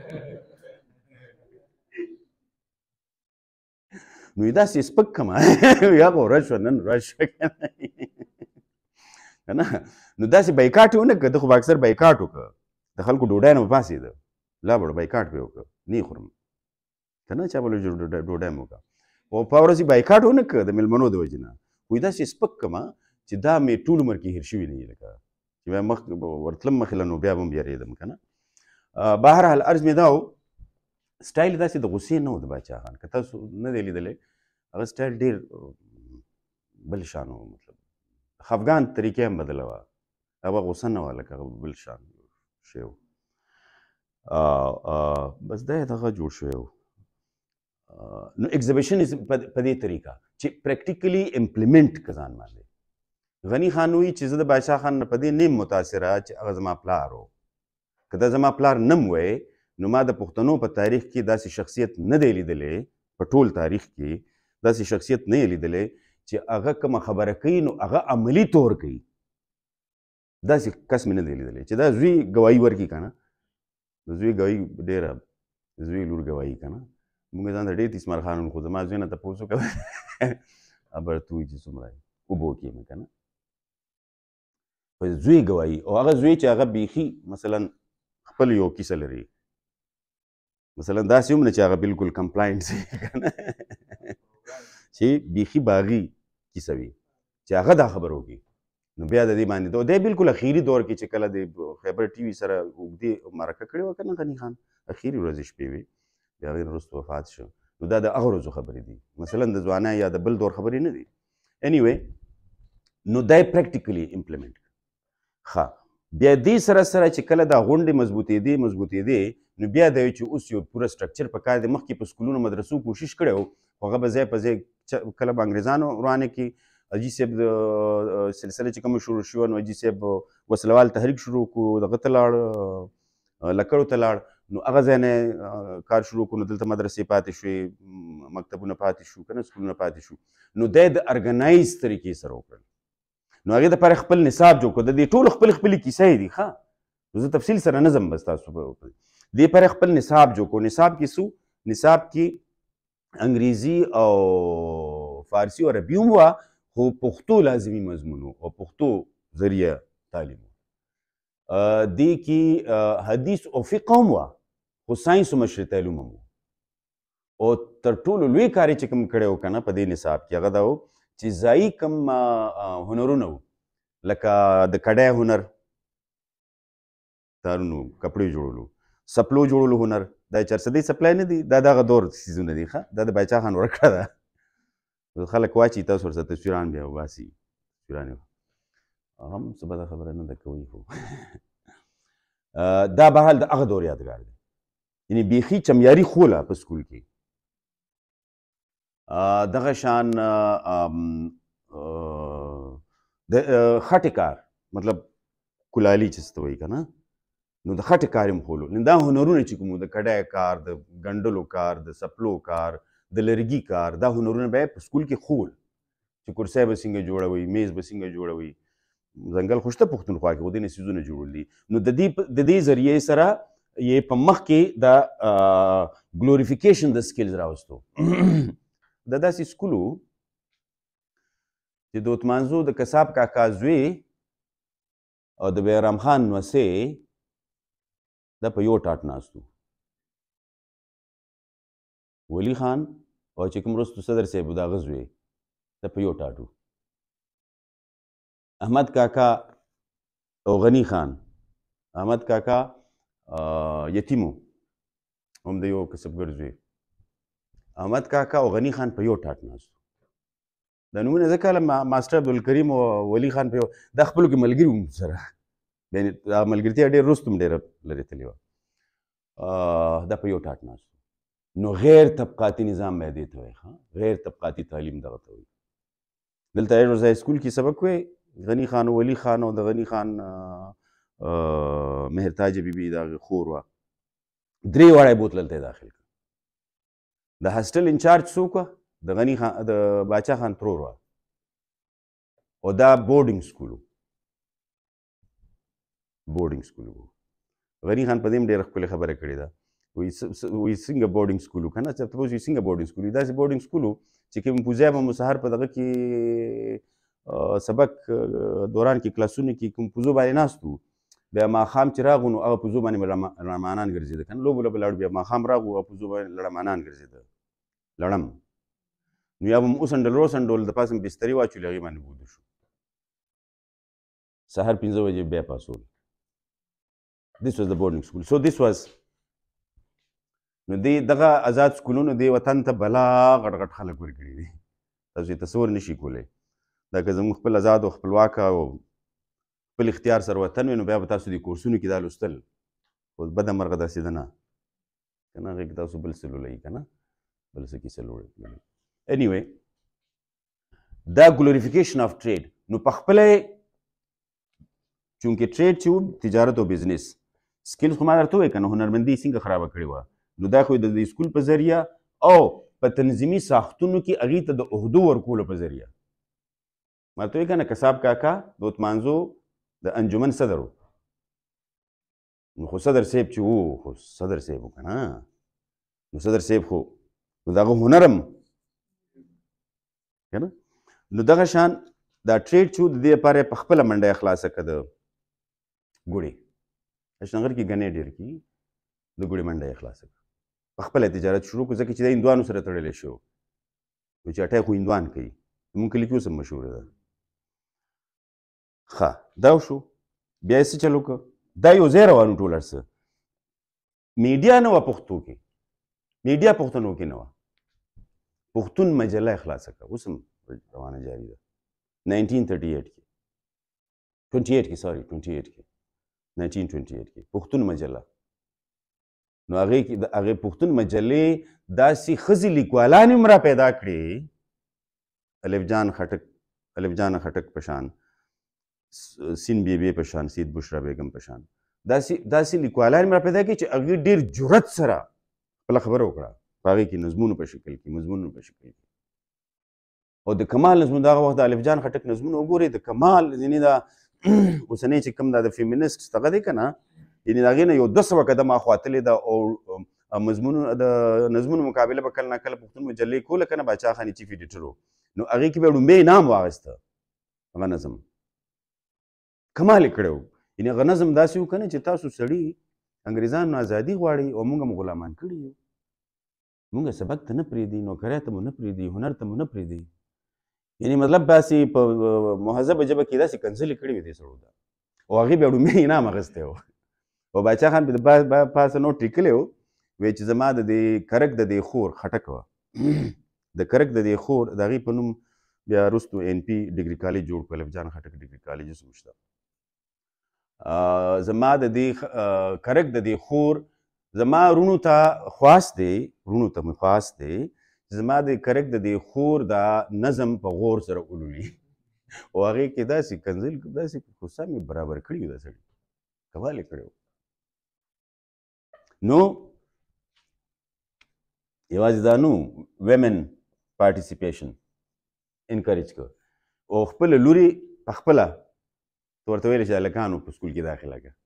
نو یې داسې سپک کړمه یا خو ورځ شوه نن ورځ شوه که نه نو داسې بایکاټ یې ونه کړه ده خو به اکثر بایکاټ وکړه د خلکو ډوډۍ نه به پاڅېده لا بړه بایکاټ به یې وکړه نه یې خورم که نه چا به ډوډۍ مې وکړه او په ورځ یې بایکاټ ونه کړه د مېلمنو د وجې نه خو یې داسې سپک کړمه چې دا مې ټول عمر کې هېر شوي نه وي لکه چې بیا مخ ورتلم مخې له نو بیا به هم یارېدم که نه بهرحال عرض مې دا و سټایل داسې د غصې نه و د باچا خان که تاسو نه دی لیدلی هغه سټایل ډېر بل شان و مطلب خفګان طریقې هم بدله وه هغه غصه نه وه لکه بل شان شی و بس دا یې دغه جوړ شوی و نو ایگزیبیشن په دې طریقه چې پریکټیکلی امپلیمنټ که ځان باندې غني خان وایي چې زه د باچا خان نه په دې نیم متاثره چې هغه زما پلار و که دا زما پلار نه م وی نو ما د پښتنو په تاریخ کې داسې شخصیت نه دی لیدلی په ټول تاریخ کې داسې شخصیت نه یې لیدلی چې هغه کومه خبره کوي نو هغه عملي طور کوي داسې کس مې نه دی لیدلی چې دا زوی ګواهي ورکړي که نه د زوی ګواهي ډېره زوی لور ګواهي که نه مونږ ځان ته ډېر تیسمار خان خو زما زوی نه تپوس وکړه ابر تو چې څومره اوبو کې مې که نه په زوی ګواهي او هغه زوی چې هغه بیخي مثلا خپل یو کیسه لري مثلا داسې هم نه چې هغه بالکل کمپلاینټ شي که نه چې بیخي باغي کیسه وي چې هغه دا خبره وکړي نو بیا د دې باندې دی بالکل اخیري دور کې چې کله د خیبر ټي وي سره اوږدې مرکه کړې وه که نه غني خان اخیري ورځې شپې وې بیا هغې وروسته وفات شو نو دا د هغه ورځو خبرې دي مثلا د ځوانۍ یا د بل دور خبرې نه دي انیوې نو دا یې پریکټیکلی امپلیمنټ ښه بیا دې سره سره چې کله دا غونډې مضبوطېدې نو بیا دا چې اوس یو پوره سټرکچر په کار دی مخکې په سکولونو مدرسو کوشش کړی و خو هغه به ځای په ځای کله به انګریزانو روانه کې حاجي صاحب د سلسله چې کومه شروع شوه نو حاجي صاحب وسلوال تحریک شروع کړو دغه ته لاړ لکړو ته لاړ نو هغه ځای نه کار شروع کړو نو دلته مدرسې پاتې شوې مکتبونه پاتې شو که نه سکولونه پاتې شو نو دی د ارګنایز طریقې سره وکړل نو هغې دپاره خپل نصاب جوړ کړو د دې ټولو خپلې کیسې دي ښه نو زه تفصیل سره نه ځم بس تاسو دې لپاره خپل نصاب جوړ کړو نصاب کې څو نصاب کې انګریزي او فارسي او عربي هم وه خو پښتو لازمي مضمون و او پښتو ذریعه تعلیم و دې کې حدیث او فقه هم وه خو ساینس او مشرط علوم هم و او تر ټولو لوی کار یې چې کوم کړی و که نه په دې نصاب کې هغه دا و چې ځایي کوم هنرونه وو لکه د کډی هنر تارونو کپړې جوړولو سپلو جوړولو هنر دا چرسدی سپلای نه دي دا دغه دور څیزونه دي ښه دا د باچا خان ورکړه ده خلک واچي تاسو ورسره تصویران بیا وباسي تصویران هم څه بده خبره نه ده کوي خو دا بهرحال د هغه دور یادګار دی یعنی بیخي چمیاري خوله په سکول کې دغه شان د خټې کار مطلب کلالي چې څه ته وایي که نه نو د خټې کار یې خولو نو دا هنرونه چې کوم د کډای کار د ګنډلو کار د سپلو کار د لرګي کار دا هنرونه به یې په سکول کې خول چې کرسی به څنګه جوړوئ میز به څنګه جوړوئ ځنګل خو شته پښتونخوا کې خو دې نه څیزونه جوړول دي نو د دې ذریعې سره یې په مخ کې د ګلوریفیکیشن د سکلز راوستو د داسې سکولو چې د عثمانزو د کساب کاکا زوی او د بیرام خان نوسې دا په یو ټاټ ناستو ولی خان او چې کوم وروستو صدر صاحب د هغه زوی دا په یو ټاټو احمد کاکا او غنی خان احمد کاکا یتیمو هم د یو کسبګر زوی احمد کاکا او غنی خان په یو ټاټ ناستو دا نومونه ځکه ماسټر عبدالکریم او ولی خان په یو دا خپلو کې ملګري وو سره یعنې دا ملګرتیا ډېر وروسته هم ډېره لرې تللې وه دا په یو ټاټ ناستو نو غیر طبقاتي نظام به یې دې ته وایي غیر طبقاتي تعلیم دغه ته وایي دلته ایډورز های سکول کې سبق وی غنی خان او ولی خان او د غنی خان مهرتاج بیبي د هغې خور وه درې واړه یې بوتلل ته یې داخل کړه د هاسټل انچارج څوک وه د غنی خان د باچا خان ترور وه او دا بورډینګ سکول و بورډینګ سکول و غنی خان په دې هم ډېره ښکلې خبره کړې ده وایي څنګه بورډینګ سکول و که نه سپوز وایي څنګه بورډینګ سکول وي داسې بورډینګ سکول و چې کوم پوزی به مو سهار په دغه کې سبق دوران کې کلاسونو کې کوم پوزو باندې ناست وو بیا ماښام چې راغو نو هغه پوزو باندې به لړمانان ګرځېده که نه لوبو له به لاړو بیا ماښام راغو هغه پوزو باندې لړمانان ګرځېده لړم نو یا به مو وسنډل روسنډول د پاسه بسترې واچولې هغې باندې بوده شو سهار 5 بجې بیا پاسول this was the boarding school so this was نو دغه آزاد سکولونو دې وطن ته بلا غټ غټ خلک ورکړي دي تاسو یې تصور نشي کولی دا که زموږ خپل آزاد او خپلواکه او خپل اختیار سره وطن وي نو بیا به تاسو دې کورسونو کې دا لوستل خو بده مرغه داسې ده نه که نه هغې کې تاسو بل څه لولئ که نه بل څه کیسه لولئ anyway دا ګلوریفیکیشن آف ټریډ نو په خپله چونکې ټریډ چې و تجارت او بزنس سکلز خو ما درته ووایي که نه هنرمندي څنګه خرابه کړې وه نو دا خو د سکول په ذریعه او په تنظیمي ساختونو کې هغې ته د عهدو ورکولو په ذریعه ما ته وایي که نه کساب کاکا د عثمانزو د انجمن صدر و نو خو صدر صاحب چې و خو صدر صاحب و که نه نو صدر صاحب خو نو د هغه هنر هم که نه نو دغه شان دا ټریډ چې و د دې لپاره یې په خپله منډه یې خلاصه کړه د ګوړې اشنغر کې ګنې ډېر کي د ګوړې منډه یې خلاصه کړه په خپله تجارت شروع کړو ځکه چې دا هندوانو سره تړلی شو نو چې اټی خو هندوان کوي زموږ کلي کې اوس هم مشهوره ده ښه دا وشو بیا یې څه چل وکړه دا یو ځای روان و ټول هر څه میډیا نه وه پښتو کې میډیا پښتنو کې نه وه پښتون مجله یې خلاصه کړه اوس هم روانه جاري ده 1938 کې 28 کې سوري 28 کې 1928 کې پښتون مجله نو هغې کې د هغې پښتون مجلې داسې ښځې لیکوالانې هم را پیدا کړې الف جان خټک په شان سین بیبي په شان سید بشرا بیګم په شان داسې لیکوالانې هم را پیدا کړې چې هغې ډېر جرت سره خپله خبره وکړه په هغې کې نظمونو په شکل کې مضمونونو په شکل کې او د کمال نظمون د هغه وخت د الف جان خټک نظمونه وګورئ د کمال یعنې دا اوسنی چې کوم دا د فیمینسټ دغه دی که نه یعنې د هغې نه یو 200 قدم هاخوا تلې ده او مضمونو د نظمونو مقابله به کله ناکله پښتون مجلې کوله که نه باچا خان چیف ایډیټر و نو هغې کې به یې لومبی انعام واخیسته هغه نظم کمال یې کړی و یعنې هغه نظم داسې و که نه چې تاسو سړي انګریزانو ازادي غواړئ او موږ هم غلامان کړي یو موږ سبق ته نه پرېږدي نوکرۍ ته مو نه پرېږدي هنر ته مو نه پرېږدي یعنې مطلب داسې په مهذبه ژبه کې داسې کنځلې کړې وې دې سړو ته او هغې بیا لومبی انعام اخیستی و او باچا خان د پاسه نوټ لیکلی و وایي چې زما د دې کرک د دې خور خټک وه د کرک د دې خور د هغې په نوم بیا وروستو ان پي ډګري کالج جوړ کړو الف جان خټک ډګري کالج اوس هم شته زما د دې کرک د دې خور زما رونو ته خواست دی مې خواست دی چې زما د کرک د دې خور دا نظم په غور سره ولولي او هغې کې داسې کنزل داسې کوڅه مې برابر کړي وو دا سړي کمال یې کړی نو یوازې دا نو ویمن پارټیسپیشن انکریج کړه او خپله لورې په خپله ته ورته ویلی چې هلکانو په سکول کې داخله کړه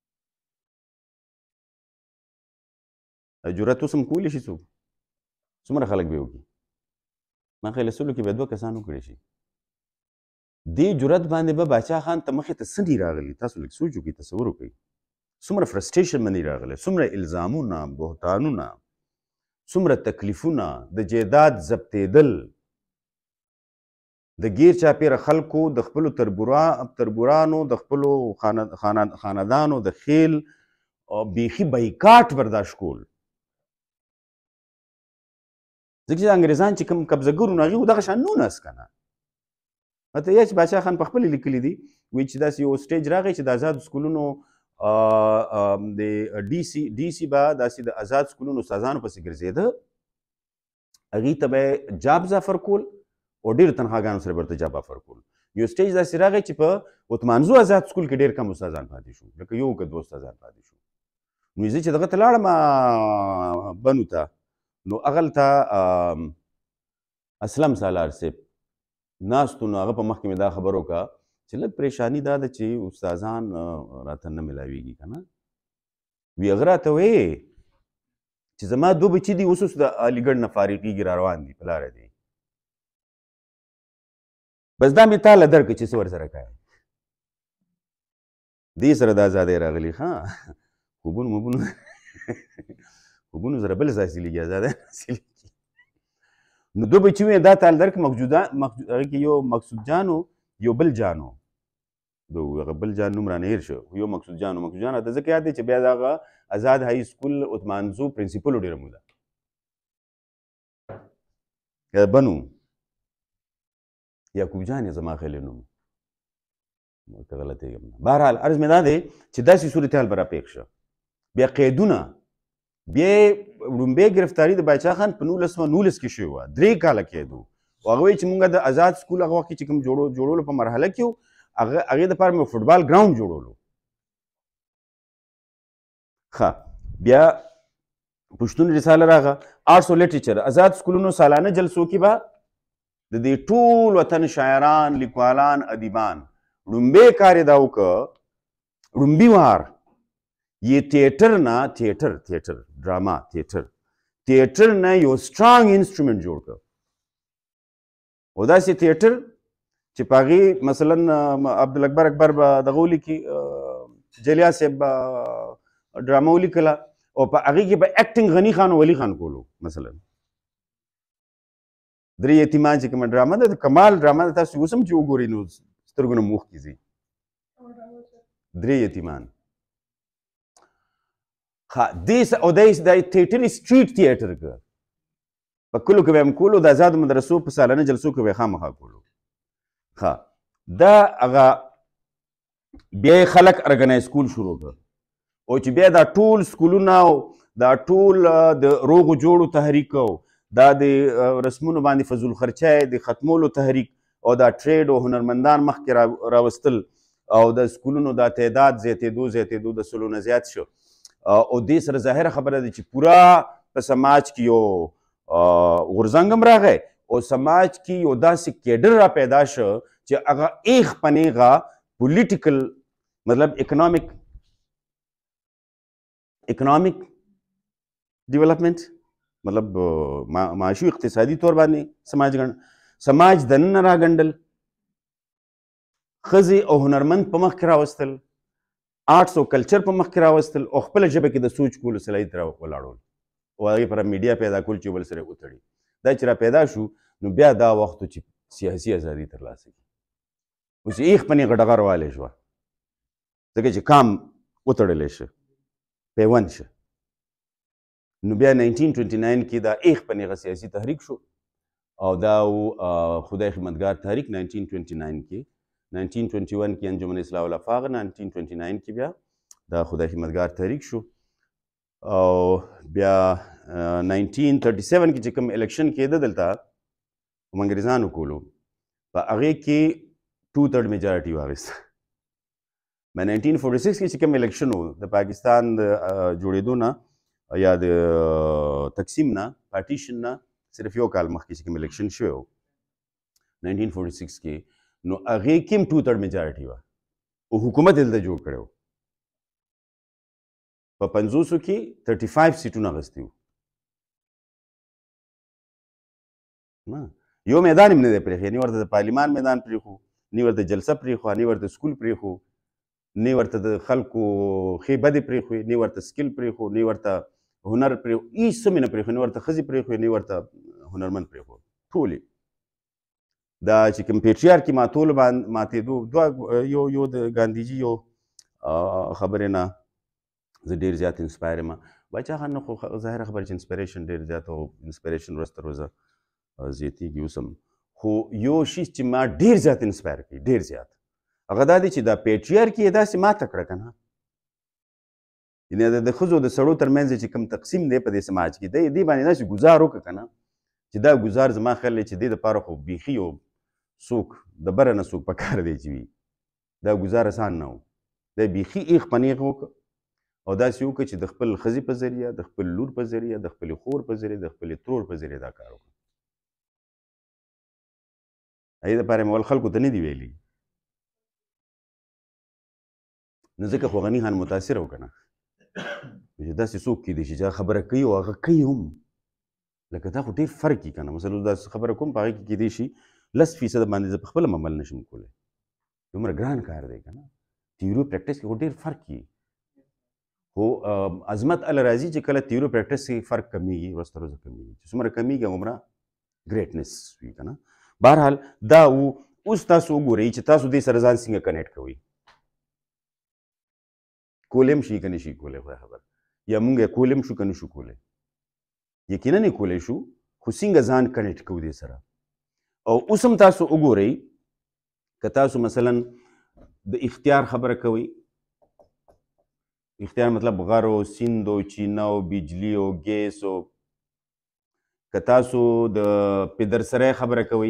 جرأت اوس هم کولی شي څوک څومره خلک به وکړي ما خیال سلو کې به 2 کسان وکړی شي دې جرأت باندې به باچا خان ته مخې ته څه دي راغلي تاسو لږ سوچ وکړئ تصور وکړئ څومره فرسټریشن باندې راغلی څومره الزامونه بهتانونه څومره تکلیفونه د جیداد ضبطېدل د غیر چاپیره خلکو د خپلو تربورانو د خپلو خاندانو د خیل بیخي بایکاټ برداشت کول ځکه چې انګریزان چې کوم قبضهګرو نو هغې خو دغه شان نونس که نه مته یا چې باچا خان په خپله لیکلي دي وایي چې داسې یو سټیج راغی چې د آزادو سکولونو د ډي سي به داسې د آزاد سکولونو استادانو پسې ګرځېده هغې ته به یې جابز افر کول او ډېرو تنخواګانو سره به ورته جاب افر کول یو سټیج داسې راغی چې په اتمانزو آزاد سکول کې ډېر کم استادان پاتې شو لکه یو که 2 استادان پاتې شو نو زه چې دغه ته لاړم بنو ته نو هغلته اسلم سالار صاحب ناستو نو هغه په مخکې مې دا خبر وکړه چې لږ پریشاني دا ده چې استادان راته نه میلاویږي که نه وی هغه راته ویې چې زما 2 بچي دي اوس د علیګړ نه فارغېږي را روان دي په لاره دي بس دا مې تاله درکړه چې څه ورسره کوې دې سره د ازادۍ راغلي ښه خوبونو سره بل ځای حاصلېږي ازادۍ نه حاصلېږي نو 2 بچي وې دا تاله درکړه هغې کې یو مقصود جان و یو بل جان و هغه بل جان نوم رانه هېر شو یو مقصود جان راته ځکه یاد دی چې بیا د هغه آزاد هائی سکول اتمانزو پرنسپل و ډېره موده بنو یعقوب جان یې زما خیال نوم که غلطېږم نه بهرحال عرض مې دا دی چې داسې صورتحال به راپېښ شه بیا قیدونه بیا یې لومبۍ ګرفتاري د باچا خان په 1919 کې شوې وه 3 کاله قید و او هغه وایي چې مونږ د آزاد سکول هغه وخت کې چې کوم جوړولو په مرحله کې وو هغې دپاره مې فوټبال ګراونډ جوړولو ښه بیا پښتون رساله راغه آرټس او لټریچر آزاد سکولونو سالانه جلسو کې به د دې ټول وطن شاعران لیکوالان ادیبان لومبۍ کار یې دا وکړه لومبي وار یې تیټر نه تیټر ډراما تیټر نه یو سټرانګ انسټرومنټ جوړ کړ او داسې تیټر چې په هغې مثلا عبدالاکبر اکبر به دغه ولیکي جلیا صاحب به ډرامه ولیکله او په هغې کې به ایکټینګ غني خان او ولی خان کولو مثلا 3 یتیمان چې کومه ډرامه ده د کمال ډرامه ده تاسو اوس هم چې وګورئ نو سترګو نه موخ کیږي 3 یتیمان ښه دې او دا تیټر سټریټ تیټر که په کلو کې به هم کولو د آزادو مدرسو په سالانه جلسو کې به یې خامخا کولو ښه دا هغه بیا یې خلک ارګنایز کول شروع کړه او چې بیا دا ټول سکولونه او دا ټول د روغو جوړو تحریک او دا د رسمونو باندې فضول خرچۍ د ختمولو تحریک او دا ټریډ او هنرمندان مخکې راوستل او د سکولونو دا تعداد زیاتېدو د سلو نه زیات شو او دې سره ظاهره خبره ده چې پوره په سماج کې یو غورځنګ هم راغی او سماج کې یو داسې کیډر را پیدا شو چې هغه ایخ پنیغه پولیټیکل مطلب اکنامک ډیولپمنٹ مطلب معاشي اقتصادي طور باندې سماج دننه راګنډل ښځې او هنرمند په مخ کې راوستل آرټس او کلچر په مخ کې راوستل او خپله ژبه کې د سوچ کولو صلاحیت ولاړول او هغې پر میډیا پیدا کول چې بل سره وتړي دا چې را پیدا شو نو بیا دا وخت چې سیاسي ازادي ترلاسه کړي اوس ایخ پنې غډغه روالی شوه ځکه چې کام وتړلی شه پیوند شه نو بیا 1929 کې دا ایخ پنېغه سیاسي تحریک شو او دا خدای خدمتګار تحریک 1929 کې 1921 کې انجمن اصلاح الافاق 1929 کې بیا دا خدای خدمتګار تحریک شو او بیا 1937 کې چې کوم الیکشن کېده دلته کوم انګریزانو کولو په هغې کې 2/3 میجارټي واخیسته. په 1946 کې چې کوم الیکشن و د پاکستان د جوړېدو نه یا د تقسیم نه پارټیشن نه صرف یو کال مخکې چې کوم الیکشن شوی و 1946 کې نو هغې کې هم 2/3 میجارټي وه او حکومت دلته جوړ کړی و. په 50 کې 35 سیټونه اخیستي وو. یو میدان هم نه دی پرېښی، نه ورته د پارلیمان میدان پرېښو، نه ورته جلسه پرېښوه، نه ورته سکول پرېښو، نه ورته د خلکو ښې بدې پرېښوې، نه ورته سکل پرېښو، نه ورته هنر پرېښو، هېڅ هم یې نه پرېښو، نه ورته ښځې پرېښوې، نه ورته هنرمند پرېښو. ټولې دا چې کوم پیټریارکي ماتېدو یو د ګاندهیجي یو خبرې نه زه ډېر زیات انسپایر یم. باچا خان نه خو ظاهره خبره چې انسپریشن ډېر زیات او انسپریشن ورځ تر ورځه زیاتېږي اوس هم. خو یو شي چې ما ډېر زیات انسپایر کوي، ډېر زیات، هغه دا دی چې دا پیټریارکي یې داسې ماته کړه که نه، یعنې د ښځو د سړو تر منځ چې کوم تقسیم دی په دې سماج کې دی دې باندې داسې ګزار وکړه که نه چې دا ګزار زما خیال دی چې دې دپاره خو بیخي یو څوک د بره نه څوک په کار دی چې وي دا ګزار اسان نه و. دی بیخي ایغ پنیغ وکړه او داسې وکړه چې د خپل ښځې په ذریعه، د خپل لور په ذریعه، د خپلې خور په ذریعه، د خپلې ترور په ذریعه دا کار وکړه. هغې دپاره یې مول خلکو ته نه دي ویلي. نو ځکه خو غني خان متاثره و که نه چې داسې څوک کیدی شي چې خبره کوي او هغه کوي هم، لکه دا خو ډېر فرق وي که نه. مثلا داسې خبره کوم په هغې کې کیدی شي 10% باندې زه په خپله عمل نشم کولی، دومره ګران کار دی که نه. تیوري پریکټس کې خو ډېر فرق وي، خو عظمت هله راځي چې کله تیوري پریکټس کې فرق کمیږي، ورځ تر ورځه کمیږي، چې څومره کمیږي هغومره ګریټنس وي که نه. بهرحال دا و. اوس تاسو وګورئ چې تاسو دې سره ځان څنګه کنیکټ کوئ، کولی هم شي که نه شي کولی، خدای خبر، یا موږ یې کولی هم شو که نه شو کولی، یقینا یې کولی شو، خو څنګه ځان کنیکټ کوو دې سره. او اوس هم تاسو وګورئ که تاسو مثلا د اختیار خبره کوئ، اختیار مطلب غر و سیند و چینه و بجلی و ګیس و، که تاسو د پدرسرای خبره کوئ،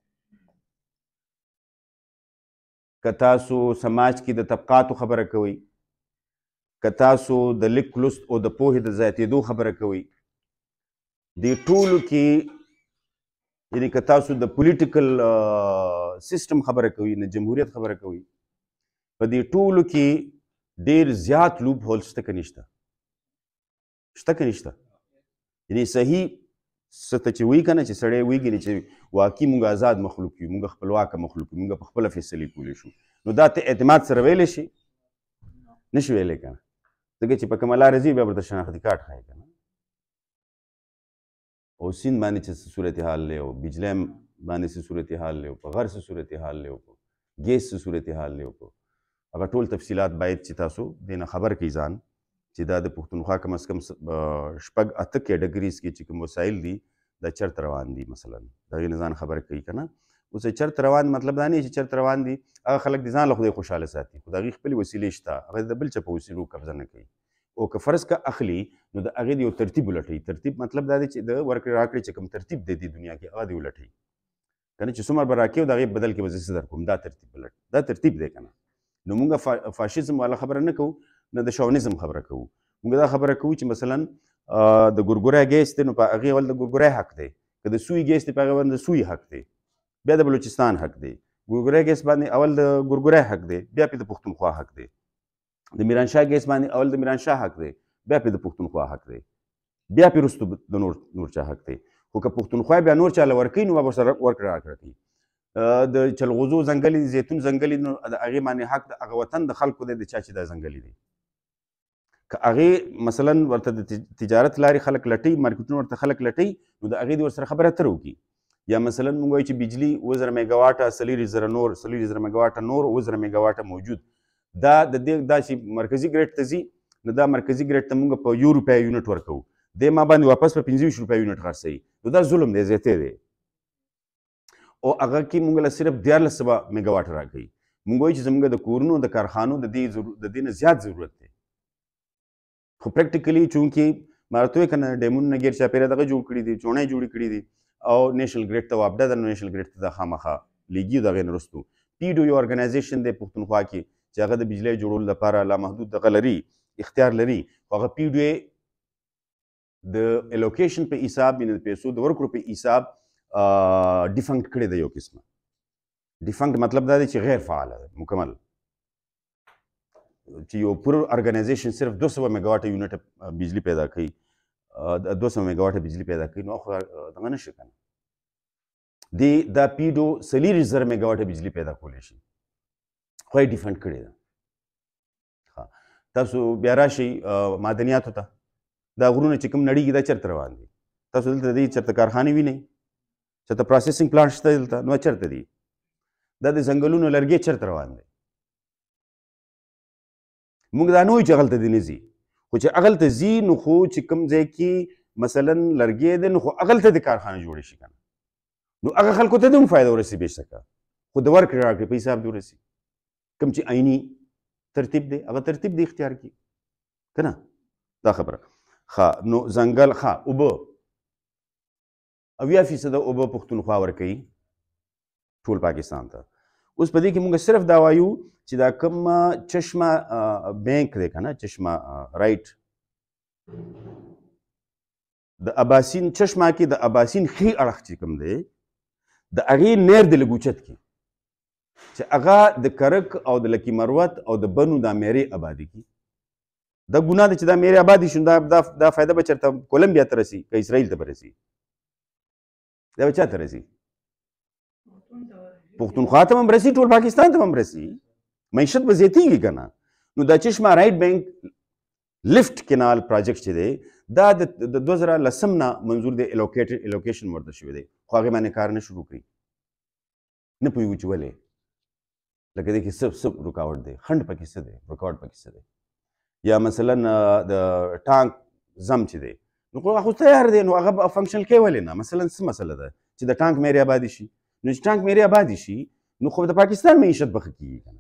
که تاسو سماج کې د طبقاتو خبره کوئ، که تاسو د لیک لوست او د پوهې د زیاتېدو خبره کوئ، دې ټولو کې یعنې که تاسو د پولیټیکل سیسټم خبره کوئ، د جمهوریت خبره کوئ، په دې ټولو کې ډېر زیات لوپ هول شته که نشته؟ شته که نشته؟ یعنې صحیح څه ته چې وایي که نه چې سړی وایي چې واقعي موږ آزاد مخلوق یو، موږ خپلواکه مخلوق یو، موږ په خپله فیصلې کولی شو، نو دا ته اعتماد سره ویلی شي؟ نه شي ویلی که نه، ځکه چې په کومه لاره ځي بیا ورته شناختي کارت ښایي که نه. او سیند باندې چې څه صورتحال دی او بجلی باندې څه صورتحال دی او په غر څه صورتحال دی او په ګیس څه صورتحال دی او په هغه ټول تفصیلات باید چې تاسو دې نه خبر کړئ ځان چې دا د پښتونخوا کم از کم 6-8 کیټګریز کې چې کوم وسایل دي دا چېرته روان دي، مثلا د هغې نه ځان خبر کوي که نه. اوس چېرته روان مطلب دا نه چې چېرته روان دي هغه خلک د ځان له خدای خوشحاله ساتي، خو د هغې خپلې وسیلې شته، هغه د بل چا په وسیلو قبضه نه کوي. او که فرض که اخلي نو د هغې د یو ترتیب ولټوي. ترتیب مطلب دا دی چې د ورکړې راکړې چې کوم ترتیب دی دې دنیا کې هغه دې ولټوي که نه، چې څومره به راکړې او د هغې بدل کې به زه څه درکوم، دا ترتیب ولټ، دا ترتیب دی که نه. نو موږ فاشیزم والا خبره نه کوو، نه د شاونیزم خبره کوو، موږ دا خبره کوو چې مثلا د ګورګوری ګیس دی نو په هغې اول د ګورګوری حق دی، که د سوی ګیس دی په هغې باندې د سوی حق دی، بیا د بلوچستان حق دی، ګورګوری ګیس باندې اول د ګورګوری حق دی، بیا پې د پښتونخوا حق دی، د میرانشاه ګیس باندې اول د میرانشاه حق دی، بیا پې د پښتونخوا حق دی، بیا پې وروستو د نور چا حق دی. خو که پښتونخوا بیا نور چا له ورکوي نو بیا ورسره ورکړه راکړه کوي. د چلغوزو ځنګلې زیتون ځنګلې نو د هغې باندې حق د هغه وطن د خلکو دی د چا چې دا ځنګلې دی. که هغې مثلا ورته د تجارت لارې خلک لټوي، مارکیټونه ورته خلک لټوي، نو د هغې دې ورسره خبره اتره وکړي. یا مثلا موږ وایو چې بجلي 2000 میګا واټه 4000 نور 4000 میګا واټه نور 2000 میګا واټه موجود، دا د دې دا چې مرکزي ګریډ ته ځي نو دا مرکزي ګریډ ته موږ په €1 یونټ ورکوو، دی ما باندې واپس په €25 یونټ خرڅوي، نو دا ظلم دی، زیاتی دی. او هغه کې موږ له صرف 1400 میګا واټ راکوي. موږ وایو چې زموږ د کورونو د کارخانو د دې نه زیات ضرورت دی. خو پریکټیکلی چونکې ما ورته وویل که نه ډیمونونه ګیر چاپېره دغه جوړ کړي دي چوڼۍ جوړې کړي دي او نیشنل ګریډ ته واپډه ده نو نیشنل ګریډ ته دا خامخا لیږي د هغې نه وروستو پی ډو یو ارګنایزیشن دی پښتونخوا کې چې هغه د بجلۍ جوړولو لپاره لامحدود دغه لري اختیار لري خو هغه پی ډو یې د الوکیشن په حساب یعنې د پیسو د ورکړو په حساب ډیفنکټ کړی دی یو قسمه ډیفنکټ مطلب دا دی چې غیر فعاله ده مکمل چې یو پور ارګنایزیشن صرف 200 میګاواټه یونټ بجلی پیدا کوي 200 میګاواټه بجلی پیدا کوي نو خو دغه نشي که نه دا پی ډو 40,000 میګاواټه بجلی پیدا کولی شي خو یې ډیفنډ کړې ده تاسو بیا راشئ معدنیاتو ته دا غرونه چې کوم نړیږي دا چېرته روان دي تاسو دلته دی چېرته کارخانې وینئ چېرته پروسیسنګ پلانټ شته دلته نو چېرته دي دا د ځنګلونو لرګي چېرته روان دی موږ دا نه وایو چې هغلته دې نه ځي خو چې هغلته ځي نو خو چې کوم ځای کې مثلا لرګی دی نو خو هغلته د کارخانه جوړې شي که نه نو هغه خلکو ته د هم فایده ورسي بېشکه خو د ورکړې راکړې په حساب دې ورسي کوم چې عیني ترتیب دی هغه ترتیب دی اختیار کړي که نه دا خبره ښه نو ځنګل ښه اوبه 80% اوبه پښتونخوا ورکوي ټول پاکستان ته اوس په دې کې موږ صرف دا وایو چې دا کوم چشمه بینک دی که نه چشمه رایټ د اباسین چشمه کې د اباسین ښي اړخ چې کوم دی د هغې نیر د لږ اوچت کې چې هغه د کرک او د لکي مروت او د بنو دا میرې آبادي کي دا ګناه ده چې دا میرې آبادي شي دا فایده به چېرته کولمبیا ته رسي که اسرائیل ته به رسي دا به چا ته رسي پښتونخوا ته هم رسي ټول پاکستان ته هم رسي معیشت به زیاتېږي که نه نو دا چشمه رایټ بینک لفټ کینال پراجیکټ چې دی دا د 2010 نه منظور دی الوکیشن ورته شوی دی خو هغې باندې کار نه شروع کړي نه پوهېږو چې ولې لکه دې کې څه رکاوټ دی خنډ پکې څه دی رکاوټ پکې څه دی یا مثلا د ټانک زم چې دی نو خو تیار دی نو هغه فنکشنل کوي ولې نه مثلا څه مسله ده چې د ټانک میرې آبادي شي نو چې ټانک میرې آبادي شي نو خو د پاکستان معیشت به ښه کېږي که نه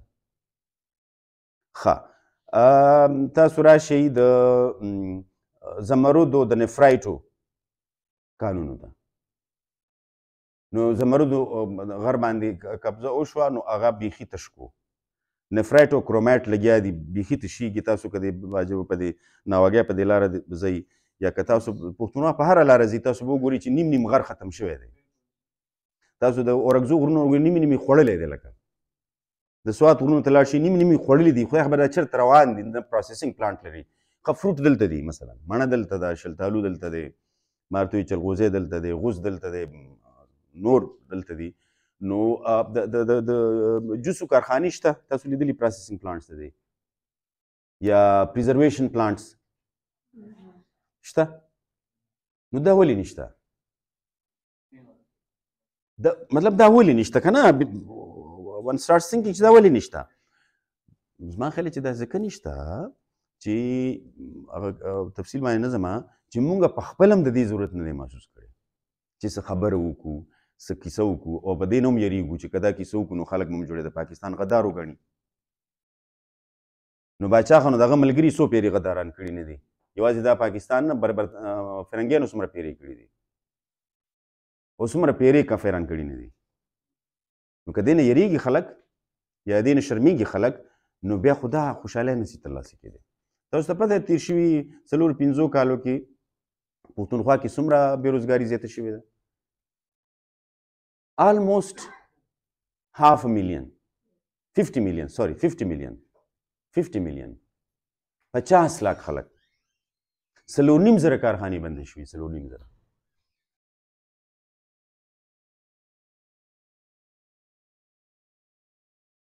ښه تاسو راشئ د زمرودو د نفرایټو کانونو ته نو زمرودو غر باندې قبضه وشوه نو هغه بیخي تش کړو نفرایټ او کرومایټ لګیا دي بیخي تشیږي تاسو که د واجب په دې ناوګۍ په دې لاره ځئ یا که تاسو پښتونخوا په هره لاره ځئ تاسو به وګورئ چې نیم نیم غر ختم شوی دی تاسو د اورکزو غرونو نیمې نیمې خوړلی دی لکه د سوات غرونو ته لاړ شئ نیمې نیمې خوړلي دي خو هغه به دا چېرته روان دي د پروسیسنګ پلانټ لري ښه فروټ دلته دي مثلا مڼه دلته ده شلتالو دلته دی ما ورته وایي چلغوزی دلته دی غوز دلته دی نور دلته دي نو د جوسو کارخانې شته تاسو لیدلي پروسیسنګ پلانټس ته دی یا پریزرویشن پلانټس شته نو دا ولې نشته مطلب دا ولې نشته که نه ون سټارټس تھینکینګ چې دا ولې نشته زما خیال چې دا ځکه نشته چې تفصیل باندې نه ځمه چې مونږ په خپل هم د دې ضرورت نه دی محسوس کړی چې څه خبره وکړو څه کیسه وکړو او په دې نه هم یریږو چې که دا کیسه وکړو نو خلک به مو جوړې د پاکستان غدار وګڼي نو باچا خانو دغه ملګري څو پیرې غداران کړي نه دي یوازې دا پاکستان نه فرنګیانو څومره پیرې کړي دي او څومره پیرې کافران کړي نه دي نو که دې نه یریږي خلک یا دې نه شرمیږي خلک نو بیا خو دا خوشحالۍ نسي ترلاسه کېدی تاسو ته پته تېر شوي 4-5 کالو کې پښتونخوا کې څومره بېروزګاري زیاته شوې ده almost 500,000 50 million 50 लाख خلک 4.5 زره کارخانې بندې شوي 4.5 زره